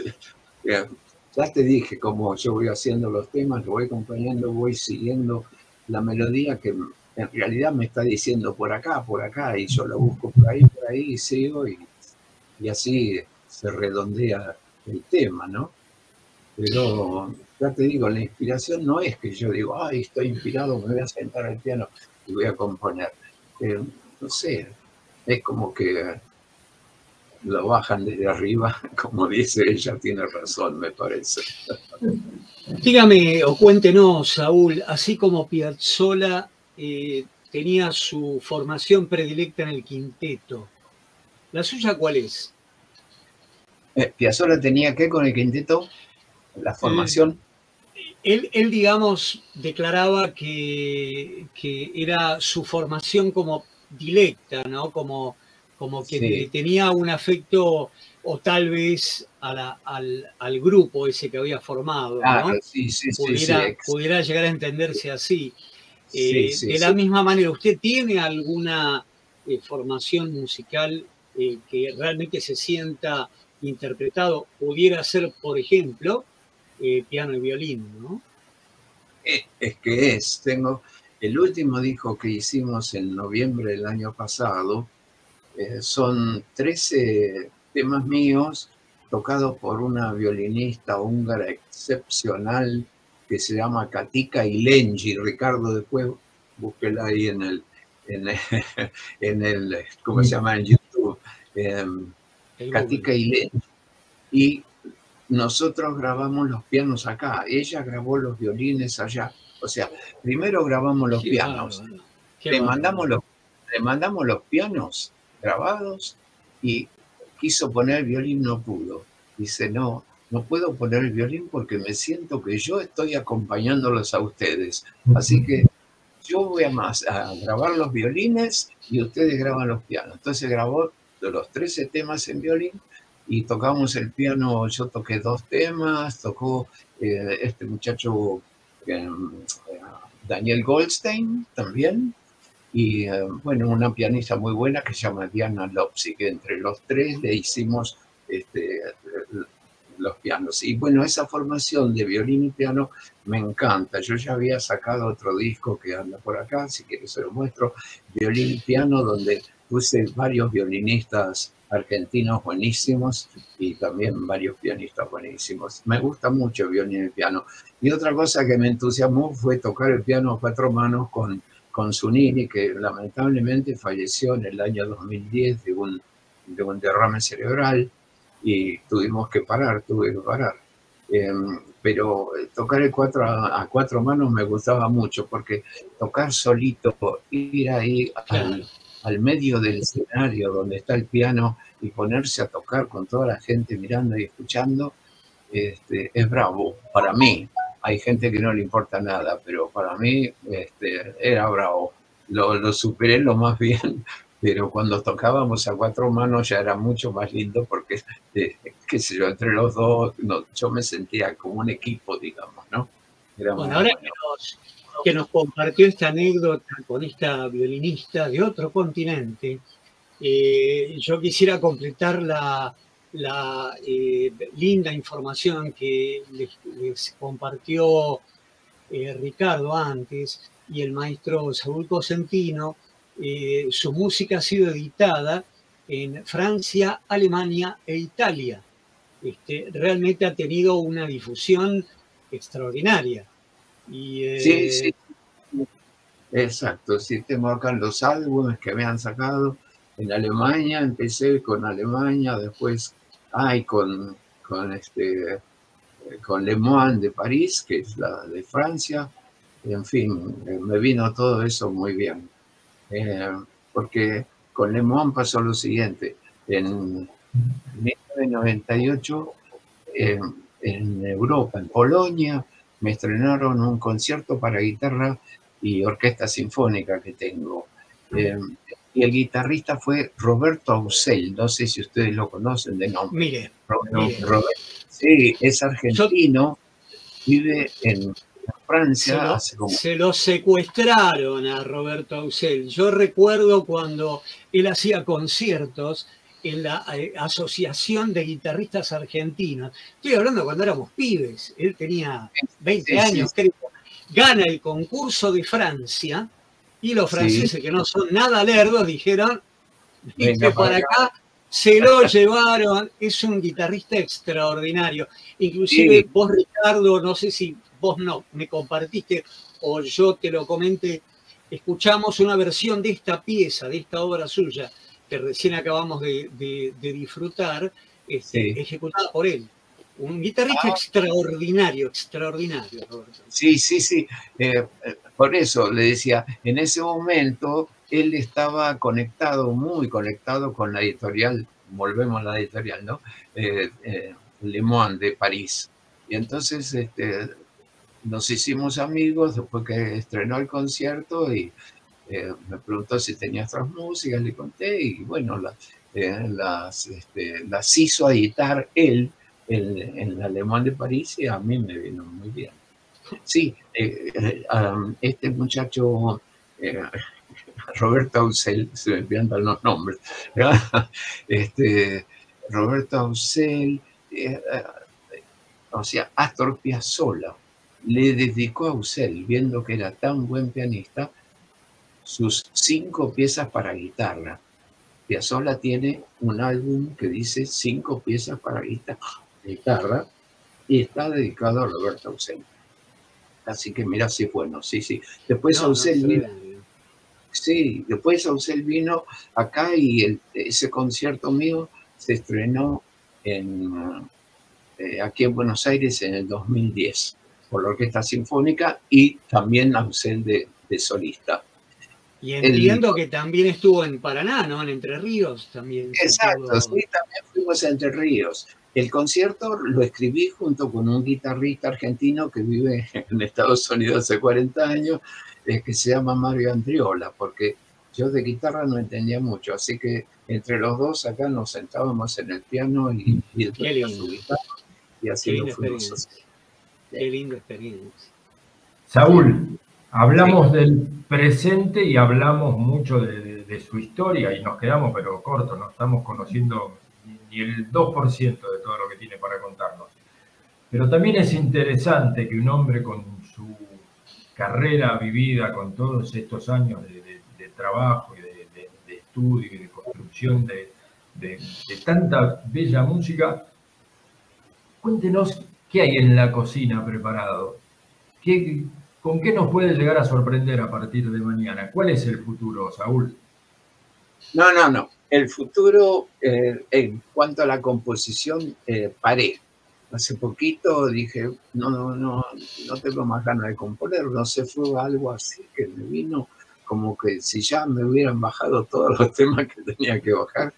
Ya te dije cómo yo voy haciendo los temas, lo voy acompañando, voy siguiendo la melodía que en realidad me está diciendo por acá, y yo lo busco por ahí, y sigo, y así se redondea el tema, ¿no? Pero ya te digo, la inspiración no es que yo digo, ay, estoy inspirado, me voy a sentar al piano y voy a componer. No sé, es como que lo bajan desde arriba, como dice ella, tiene razón, me parece. Dígame o cuéntenos, Saúl, así como Piazzolla tenía su formación predilecta en el quinteto, ¿la suya cuál es? Piazzolla tenía que con el quinteto, la formación. Él, digamos, declaraba que era su formación como dilecta, ¿no? Como que Sí. tenía un afecto, o tal vez al grupo ese que había formado, ¿no? Sí. Pudiera llegar a entenderse así. Sí. De la misma manera, ¿usted tiene alguna formación musical que realmente se sienta interpretado? Pudiera ser, por ejemplo, piano y violín, ¿no? Tengo el último disco que hicimos en noviembre del año pasado, son 13 temas míos tocados por una violinista húngara excepcional que se llama Katika Ilengi. Ricardo, después búsquela ahí en el ¿cómo se llama? En YouTube. Katika Ilengi. Y nosotros grabamos los pianos acá, ella grabó los violines allá. O sea, primero grabamos los pianos, le mandamos los pianos grabados y quiso poner el violín, no pudo. Dice, no puedo poner el violín porque me siento que yo estoy acompañándolos a ustedes. Así que yo voy a grabar los violines y ustedes graban los pianos. Entonces grabó los 13 temas en violín y tocamos el piano. Yo toqué 2 temas, tocó este muchacho Daniel Goldstein también, y bueno, una pianista muy buena que se llama Diana Lopsi, que entre los 3 le hicimos los pianos. Y bueno, esa formación de violín y piano me encanta. Yo ya había sacado otro disco que anda por acá, si quieres se lo muestro, violín y piano, donde puse varios violinistas argentinos buenísimos y también varios pianistas buenísimos. Me gusta mucho el violín y el piano. Y otra cosa que me entusiasmó fue tocar el piano a 4 manos con Zunini, que lamentablemente falleció en el año 2010 de un derrame cerebral y tuve que parar. Pero tocar el a 4 manos me gustaba mucho, porque tocar solito, ir ahí al medio del escenario donde está el piano y ponerse a tocar con toda la gente mirando y escuchando, es bravo para mí. Hay gente que no le importa nada, pero para mí era bravo. Lo superé lo más bien, pero cuando tocábamos a 4 manos ya era mucho más lindo porque, qué sé yo, entre los dos, yo me sentía como un equipo, digamos, ¿no? Era bueno, ahora bueno. Que nos compartió esta anécdota con esta violinista de otro continente, yo quisiera completar la linda información que les compartió Ricardo antes, y el maestro Saúl Cosentino. Su música ha sido editada en Francia, Alemania e Italia. Realmente ha tenido una difusión extraordinaria. Y, sí, exacto. Sí, tengo acá los álbumes que me han sacado en Alemania. Empecé con Alemania, después con Le Moine de París, que es la de Francia. En fin, me vino todo eso muy bien. Porque con Le Moine pasó lo siguiente. En 1998, en Europa, en Polonia, me estrenaron un concierto para guitarra y orquesta sinfónica que tengo. Y el guitarrista fue Roberto Ausell. No sé si ustedes lo conocen de nombre. Mire. Sí, es argentino, vive en Francia. Se lo secuestraron a Roberto Ausell. Yo recuerdo cuando él hacía conciertos en la Asociación de Guitarristas Argentinos. Estoy hablando cuando éramos pibes. Él tenía 20 años, creo. Gana el concurso de Francia Y los Sí. franceses, que no son nada lerdos, dijeron, Venga viste para acá, se lo llevaron. Es un guitarrista extraordinario. Inclusive Sí. vos, Ricardo, no sé si vos no me compartiste o yo te lo comenté, escuchamos una versión de esta pieza, de esta obra suya, que recién acabamos de disfrutar, Sí. ejecutada por él. Un guitarrista extraordinario, extraordinario, Roberto. Sí, sí, sí. Por eso le decía, en ese momento él estaba conectado, muy conectado con la editorial, volvemos a la editorial, ¿no? Le Monde de París. Y entonces nos hicimos amigos después que estrenó el concierto y me preguntó si tenía otras músicas, le conté y bueno, las hizo editar él en el Alemán de París y a mí me vino muy bien. Sí, este muchacho, Roberto Ausell, se me pierden los nombres, Roberto Ausell, o sea, Astor Piazzolla le dedicó a Ausell, viendo que era tan buen pianista, sus 5 piezas para guitarra. Piazzolla tiene un álbum que dice 5 piezas para guitarra y está dedicado a Roberto Ausell. Así que mira si es bueno, sí, sí. Después Ausell vino. Sí, después Ausell vino acá y ese concierto mío se estrenó aquí en Buenos Aires en el 2010 por la Orquesta Sinfónica y también Ausell de solista. Y entiendo que también estuvo en Paraná, ¿no? En Entre Ríos también. Exacto, sí, también fuimos a Entre Ríos. El concierto lo escribí junto con un guitarrista argentino que vive en Estados Unidos hace 40 años, que se llama Mario Andriola, porque yo de guitarra no entendía mucho, así que entre los dos acá nos sentábamos en el piano y él tocaba su guitarra y así lo fuimos haciendo. Qué linda experiencia. Saúl, hablamos del presente y hablamos mucho de su historia y nos quedamos pero cortos, no estamos conociendo ni el 2% de todo lo que tiene para contarnos. Pero también es interesante que un hombre con su carrera vivida, con todos estos años de trabajo y de estudio y de construcción de tanta bella música, cuéntenos qué hay en la cocina preparado. ¿Con qué nos puede llegar a sorprender a partir de mañana? ¿Cuál es el futuro, Saúl? No. El futuro, en cuanto a la composición, paré. Hace poquito dije, no tengo más ganas de componer. No sé, fue algo así que me vino como que si ya me hubieran bajado todos los temas que tenía que bajar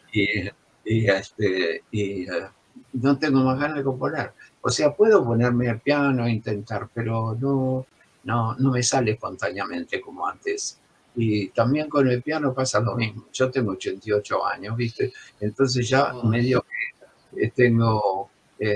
y no tengo más ganas de componer. O sea, puedo ponerme al piano e intentar, pero no me sale espontáneamente como antes. Y también con el piano pasa lo mismo. Yo tengo 88 años, ¿viste? Entonces ya medio que tengo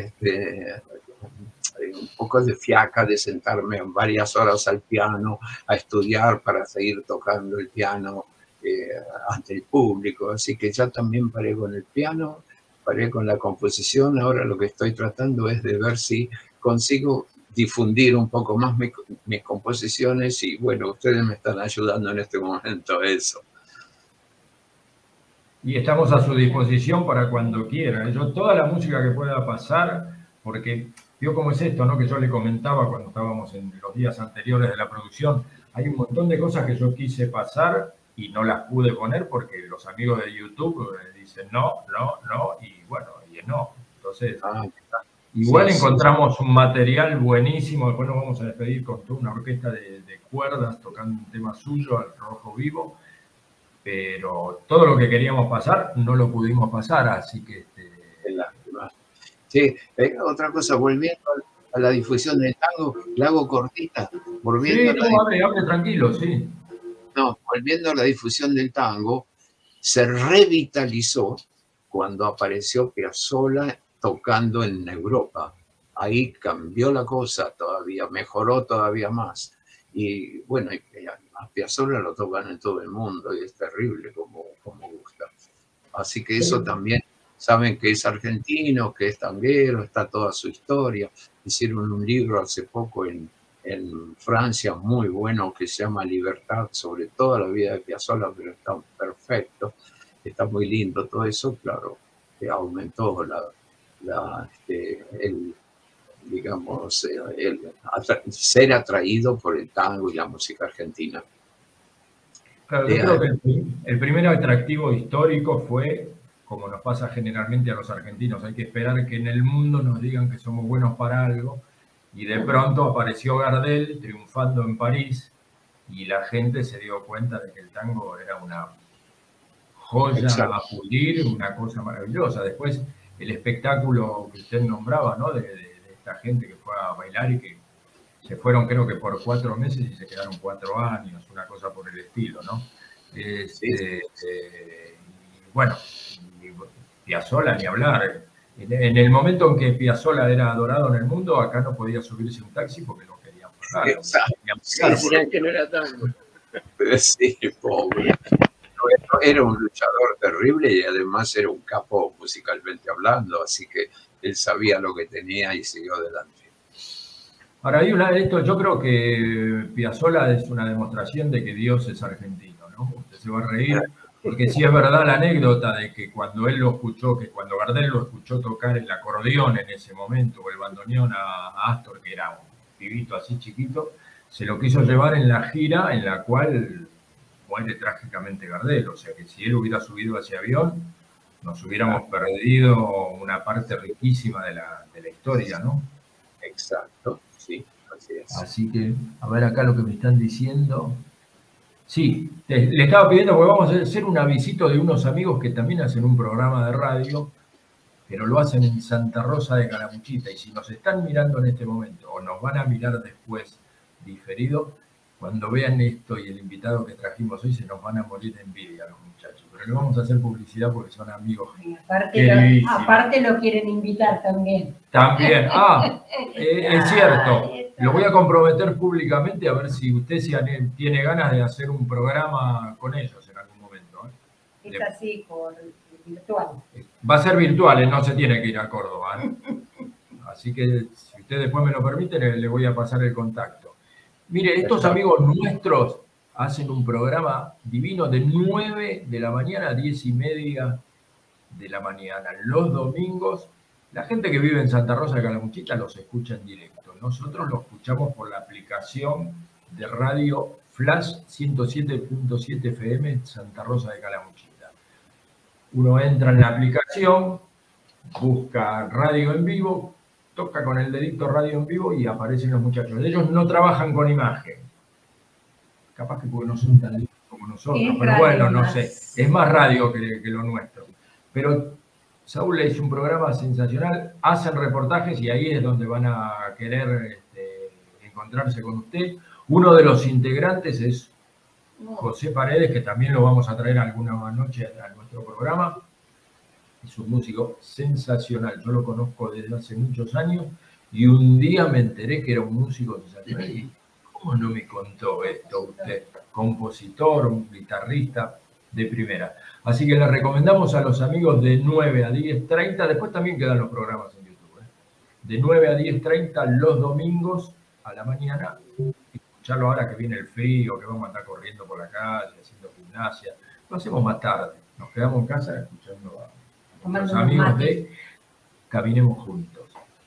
un poco de fiaca de sentarme varias horas al piano a estudiar para seguir tocando el piano ante el público. Así que ya también paré con el piano, paré con la composición. Ahora lo que estoy tratando es de ver si consigo difundir un poco más mis composiciones y bueno, ustedes me están ayudando en este momento a eso. Y estamos a su disposición para cuando quiera. Yo toda la música que pueda pasar, porque vio cómo es esto, ¿no? Que yo le comentaba cuando estábamos en los días anteriores de la producción, hay un montón de cosas que yo quise pasar y no las pude poner porque los amigos de YouTube dicen no, y bueno, y no. Entonces, igual encontramos un material buenísimo, después nos vamos a despedir con toda una orquesta de cuerdas tocando un tema suyo al rojo vivo, pero todo lo que queríamos pasar no lo pudimos pasar, así que... Sí, otra cosa, volviendo a la difusión del tango, la hago cortita. Hable tranquilo, sí. No, volviendo a la difusión del tango, se revitalizó cuando apareció Piazzolla tocando en Europa. Ahí cambió la cosa todavía, mejoró todavía más. Y bueno, a Piazzolla lo tocan en todo el mundo y es terrible como gusta. Así que eso también, saben que es argentino, que es tanguero, está toda su historia. Hicieron un libro hace poco en Francia, muy bueno, que se llama Libertad, sobre toda la vida de Piazzolla, pero está perfecto, está muy lindo todo eso, claro, que aumentó digamos, el ser atraído por el tango y la música argentina. Claro, yo creo que el primer atractivo histórico fue, como nos pasa generalmente a los argentinos, hay que esperar que en el mundo nos digan que somos buenos para algo, y de pronto apareció Gardel triunfando en París, y la gente se dio cuenta de que el tango era una joya a pulir, una cosa maravillosa. Después, el espectáculo que usted nombraba, ¿no? De esta gente que fue a bailar y que se fueron, creo que por 4 meses y se quedaron 4 años, una cosa por el estilo, ¿no? Bueno, Piazzolla ni hablar. En el momento en que Piazzolla era adorado en el mundo, acá no podía subirse un taxi porque no querían pagar. Decían que no era tango. Sí, pobre. Era un luchador terrible y además era un capo musicalmente hablando, así que él sabía lo que tenía y siguió adelante. Ahora, hay una de esto, yo creo que Piazzolla es una demostración de que Dios es argentino, ¿no? Usted se va a reír, porque sí es verdad la anécdota de que cuando él lo escuchó, que cuando Gardel lo escuchó tocar el acordeón en ese momento, o el bandoneón a Astor, que era un pibito así chiquito, se lo quiso llevar en la gira en la cual muere trágicamente Gardel. O sea que si él hubiera subido a ese avión, nos hubiéramos perdido una parte riquísima de la historia, ¿no? Exacto, sí, así es. Así que, a ver acá lo que me están diciendo. Sí, le estaba pidiendo, porque vamos a hacer un avisito de unos amigos que también hacen un programa de radio, pero lo hacen en Santa Rosa de Calamuchita. Y si nos están mirando en este momento, o nos van a mirar después diferido, cuando vean esto y el invitado que trajimos hoy, se nos van a morir de envidia los muchachos. Pero le vamos a hacer publicidad porque son amigos. Aparte lo quieren invitar también. También, es cierto. Lo voy a comprometer públicamente a ver si usted tiene ganas de hacer un programa con ellos en algún momento. Es así, por virtual. Va a ser virtual, no se tiene que ir a Córdoba. Así que si usted después me lo permite, le voy a pasar el contacto. Mire, estos amigos nuestros hacen un programa divino de 9 de la mañana a 10:30 de la mañana. Los domingos, la gente que vive en Santa Rosa de Calamuchita los escucha en directo. Nosotros lo escuchamos por la aplicación de radio Flash 107.7 FM Santa Rosa de Calamuchita. Uno entra en la aplicación, busca radio en vivo, toca con el dedito radio en vivo y aparecen los muchachos. Ellos no trabajan con imagen. Capaz que porque no son tan lindos como nosotros, pero bueno, no sé. Es más radio que lo nuestro. Pero Saúl le hizo un programa sensacional, hacen reportajes y ahí es donde van a querer encontrarse con usted. Uno de los integrantes es José Paredes, que también lo vamos a traer alguna noche a nuestro programa. Es un músico sensacional, yo lo conozco desde hace muchos años y un día me enteré que era un músico sensacional. Y ¿cómo no me contó esto usted? Compositor, un guitarrista de primera. Así que le recomendamos a los amigos de 9 a 10:30, después también quedan los programas en YouTube, de 9 a 10:30 los domingos a la mañana, escucharlo ahora que viene el frío, que vamos a andar corriendo por la calle, haciendo gimnasia, lo hacemos más tarde, nos quedamos en casa escuchando a los amigos de Caminemos Juntos.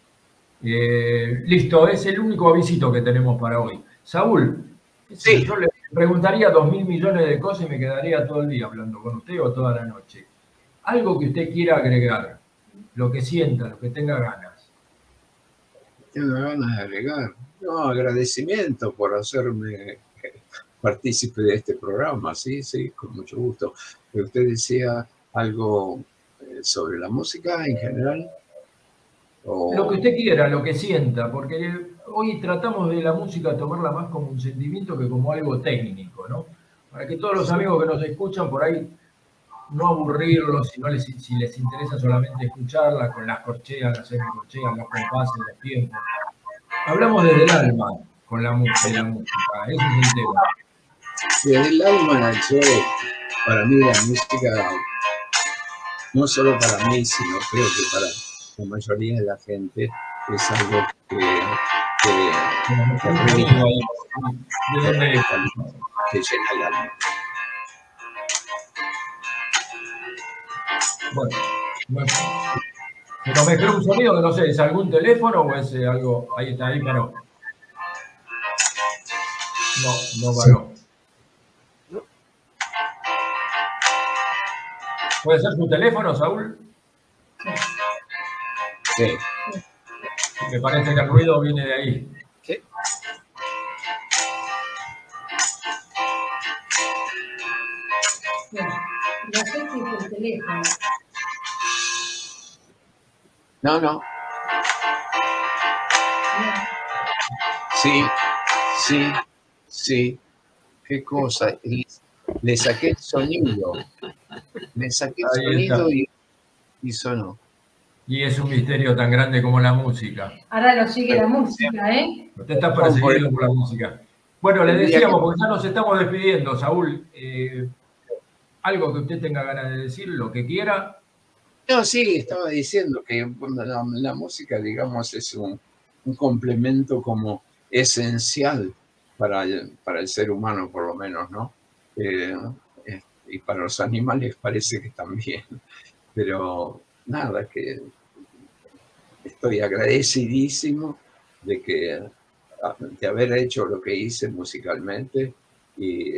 Listo, es el único avisito que tenemos para hoy. Saúl, sí. Yo le preguntaría 2.000 millones de cosas y me quedaría todo el día hablando con usted o toda la noche. Algo que usted quiera agregar, lo que sienta, lo que tenga ganas. Tengo ganas de agregar. No, agradecimiento por hacerme partícipe de este programa, sí, con mucho gusto. Usted decía algo sobre la música en general. Lo que usted quiera, lo que sienta, porque hoy tratamos de la música tomarla más como un sentimiento que como algo técnico, ¿no? Para que todos los amigos que nos escuchan por ahí no aburrirlos, si les interesa solamente escucharla con las corcheas, las semicorcheas, los compases, los tiempos. Hablamos desde el alma con la música, ese es el tema. Desde el alma, para mí la música, no solo para mí, sino creo que para la mayoría de la gente, es algo que ¿De dónde es? que llena el alma. Bueno, pero mezcló un sonido que no sé, ¿es algún teléfono o es algo? Ahí está, ahí paró. No paró. ¿Puede ser su teléfono, Saúl? Sí. Me parece que el ruido viene de ahí. Sí. No sé si es el teléfono. No. Sí. Qué cosa. Le saqué el sonido. Y sonó. Y es un misterio tan grande como la música. Ahora lo sigue la música, ¿eh? Usted está perseguido por la música. Bueno, le decíamos, porque ya nos estamos despidiendo, Saúl. Algo que usted tenga ganas de decir, lo que quiera. No, sí, estaba diciendo que bueno, la música, digamos, es un complemento como esencial para el ser humano, por lo menos, ¿no? Y para los animales parece que también. Pero nada, que estoy agradecidísimo de haber hecho lo que hice musicalmente y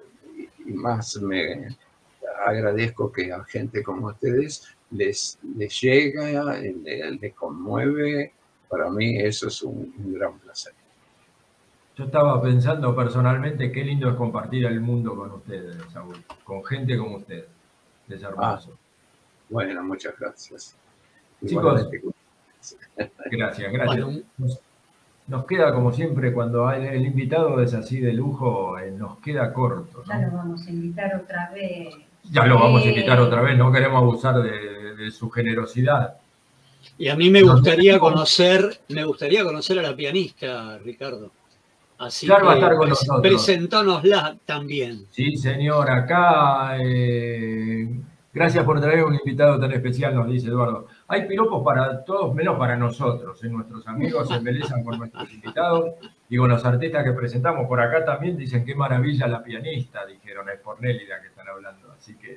más me agradezco que a gente como ustedes les llega, les conmueve. Para mí eso es un gran placer. Yo estaba pensando personalmente qué lindo es compartir el mundo con ustedes, Saúl, con gente como usted. Es hermoso. Bueno, muchas gracias. Chicos, gracias. Bueno, nos queda como siempre cuando el invitado es así de lujo, nos queda corto, ¿no? Ya lo vamos a invitar otra vez. Ya lo vamos a invitar otra vez, no queremos abusar de su generosidad. Y a mí me gustaría conocer a la pianista, Ricardo. Así claro, que va a estar con nosotros. Presentánosla también. Sí, señor, acá gracias por traer un invitado tan especial, nos dice Eduardo. Hay piropos para todos, menos para nosotros. Nuestros amigos se embelezan con nuestros invitados y con los artistas que presentamos. Por acá también dicen qué maravilla la pianista, dijeron, es por Nélida que están hablando. Así que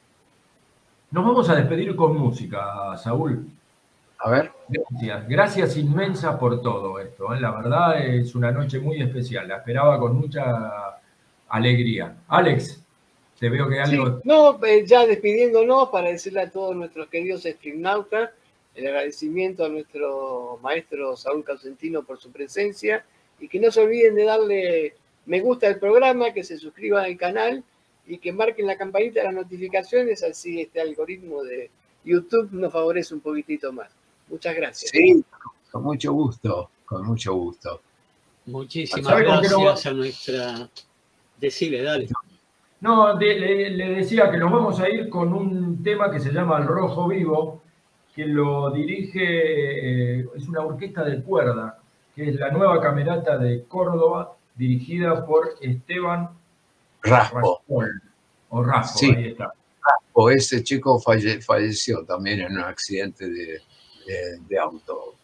nos vamos a despedir con música, Saúl. A ver. Gracias inmensas por todo esto. La verdad es una noche muy especial. La esperaba con mucha alegría. Alex, te veo que algo... Sí, no, ya despidiéndonos para decirle a todos nuestros queridos streamnautas el agradecimiento a nuestro maestro Saúl Cosentino por su presencia y que no se olviden de darle me gusta al programa, que se suscriban al canal y que marquen la campanita de las notificaciones, así este algoritmo de YouTube nos favorece un poquitito más. Muchas gracias. Sí, con mucho gusto, con mucho gusto. Muchísimas gracias a nuestra... Decile, dale. No, le decía que nos vamos a ir con un tema que se llama El Rojo Vivo, que lo dirige, es una orquesta de cuerda, que es la nueva camerata de Córdoba, dirigida por Esteban Raspo. O Raspo, sí, ahí está. Raspo, ese chico falleció también en un accidente de auto.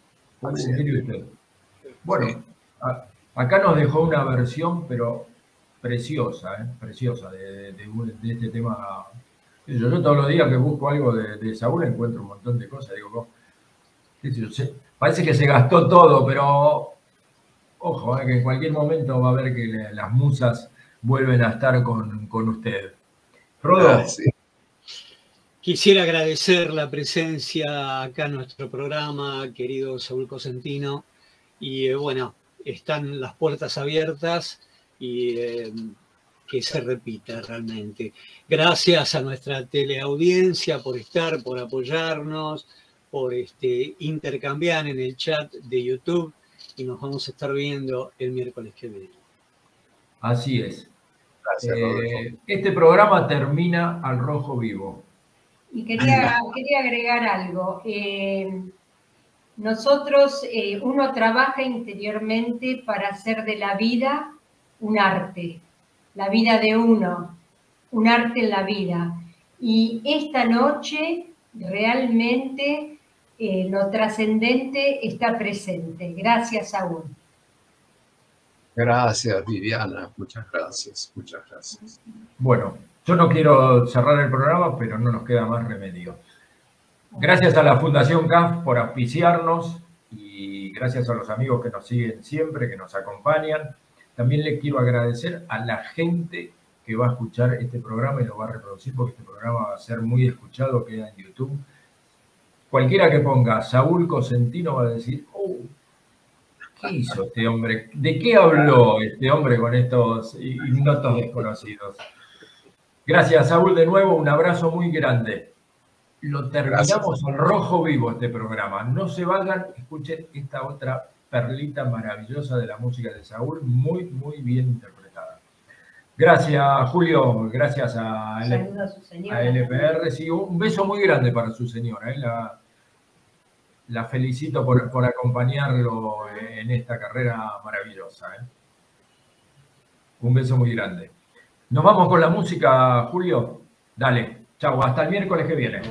Bueno, acá nos dejó una versión, pero preciosa, preciosa de este tema. Yo todos los días que busco algo de Saúl encuentro un montón de cosas. Digo, parece que se gastó todo, pero ojo, que en cualquier momento va a ver que las musas vuelven a estar con usted. Rodo. Sí. Quisiera agradecer la presencia acá en nuestro programa, querido Saúl Cosentino, y bueno, están las puertas abiertas y que se repita realmente. Gracias a nuestra teleaudiencia por estar, por apoyarnos, por intercambiar en el chat de YouTube y nos vamos a estar viendo el miércoles que viene. Así es. Gracias, este programa termina al rojo vivo. Y quería agregar algo. Nosotros, uno trabaja interiormente para hacer de la vida un arte, la vida de uno, un arte en la vida. Y esta noche realmente lo trascendente está presente. Gracias, Saúl. Gracias, Viviana. Muchas gracias. Muchas gracias. Bueno, yo no quiero cerrar el programa, pero no nos queda más remedio. Gracias a la Fundación CAF por auspiciarnos y gracias a los amigos que nos siguen siempre, que nos acompañan. También le quiero agradecer a la gente que va a escuchar este programa y lo va a reproducir, porque este programa va a ser muy escuchado, queda en YouTube. Cualquiera que ponga Saúl Cosentino va a decir, oh, ¿qué hizo este hombre? ¿De qué habló este hombre con estos ignotos desconocidos? Gracias, Saúl, de nuevo, un abrazo muy grande. Lo terminamos al rojo vivo este programa. No se vayan, escuchen esta otra perlita maravillosa de la música de Saúl, muy, muy bien interpretada. Gracias, Julio, gracias a LPR. Sí, un beso muy grande para su señora. La felicito por acompañarlo en esta carrera maravillosa. Un beso muy grande. Nos vamos con la música, Julio. Dale, chau, hasta el miércoles que viene.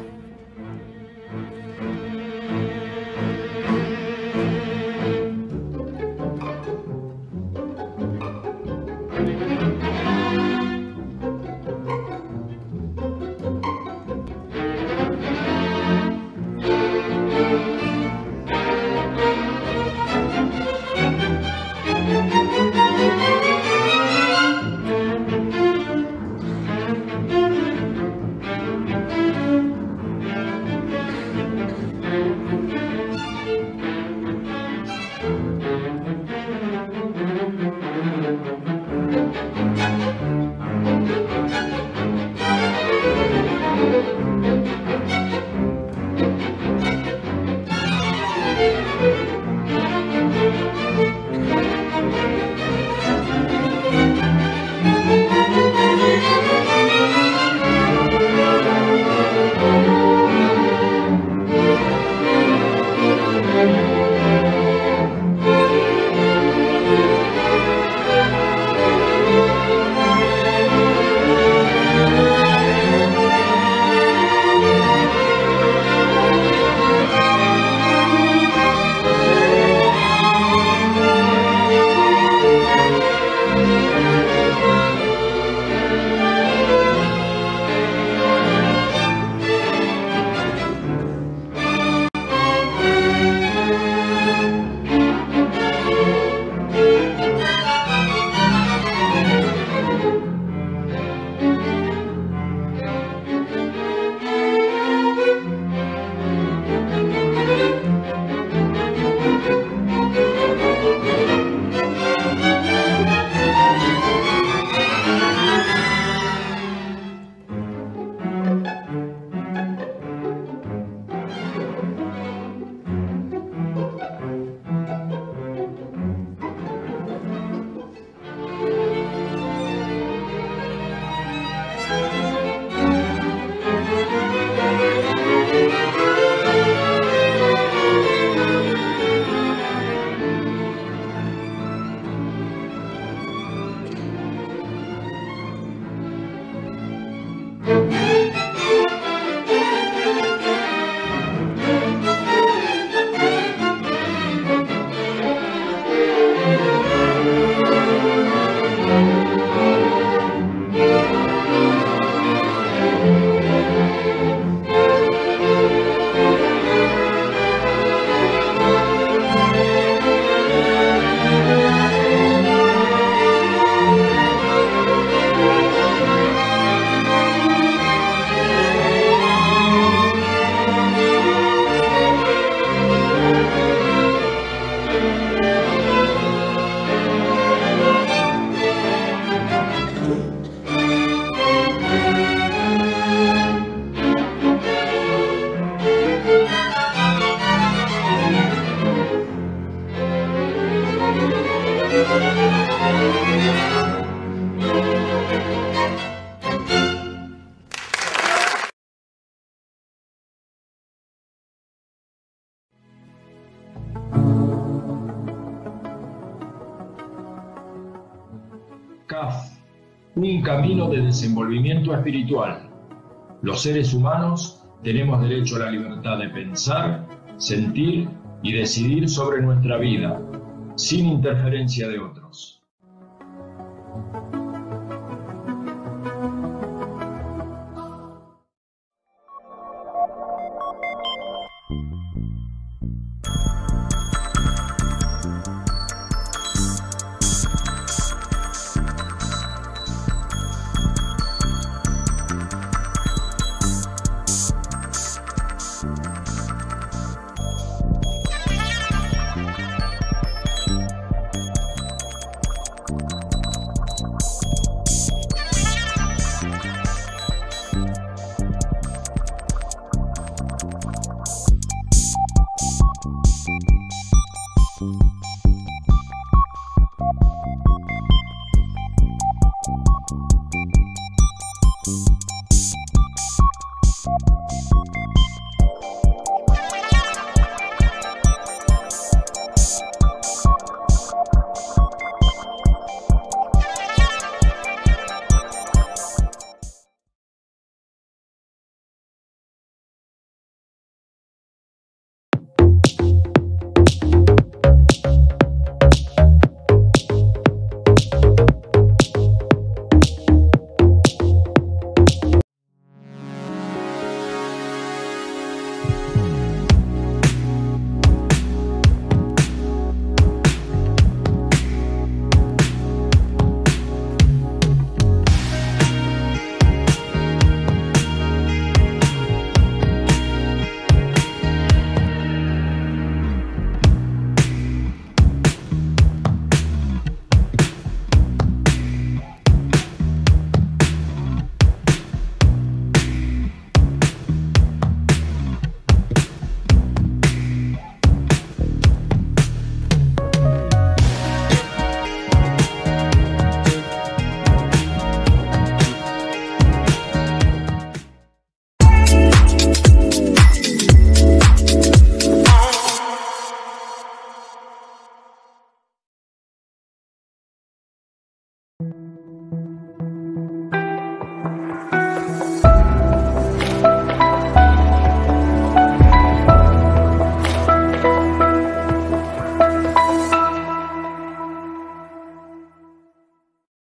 CAF, un camino de desenvolvimiento espiritual. Los seres humanos tenemos derecho a la libertad de pensar, sentir y decidir sobre nuestra vida, sin interferencia de otros.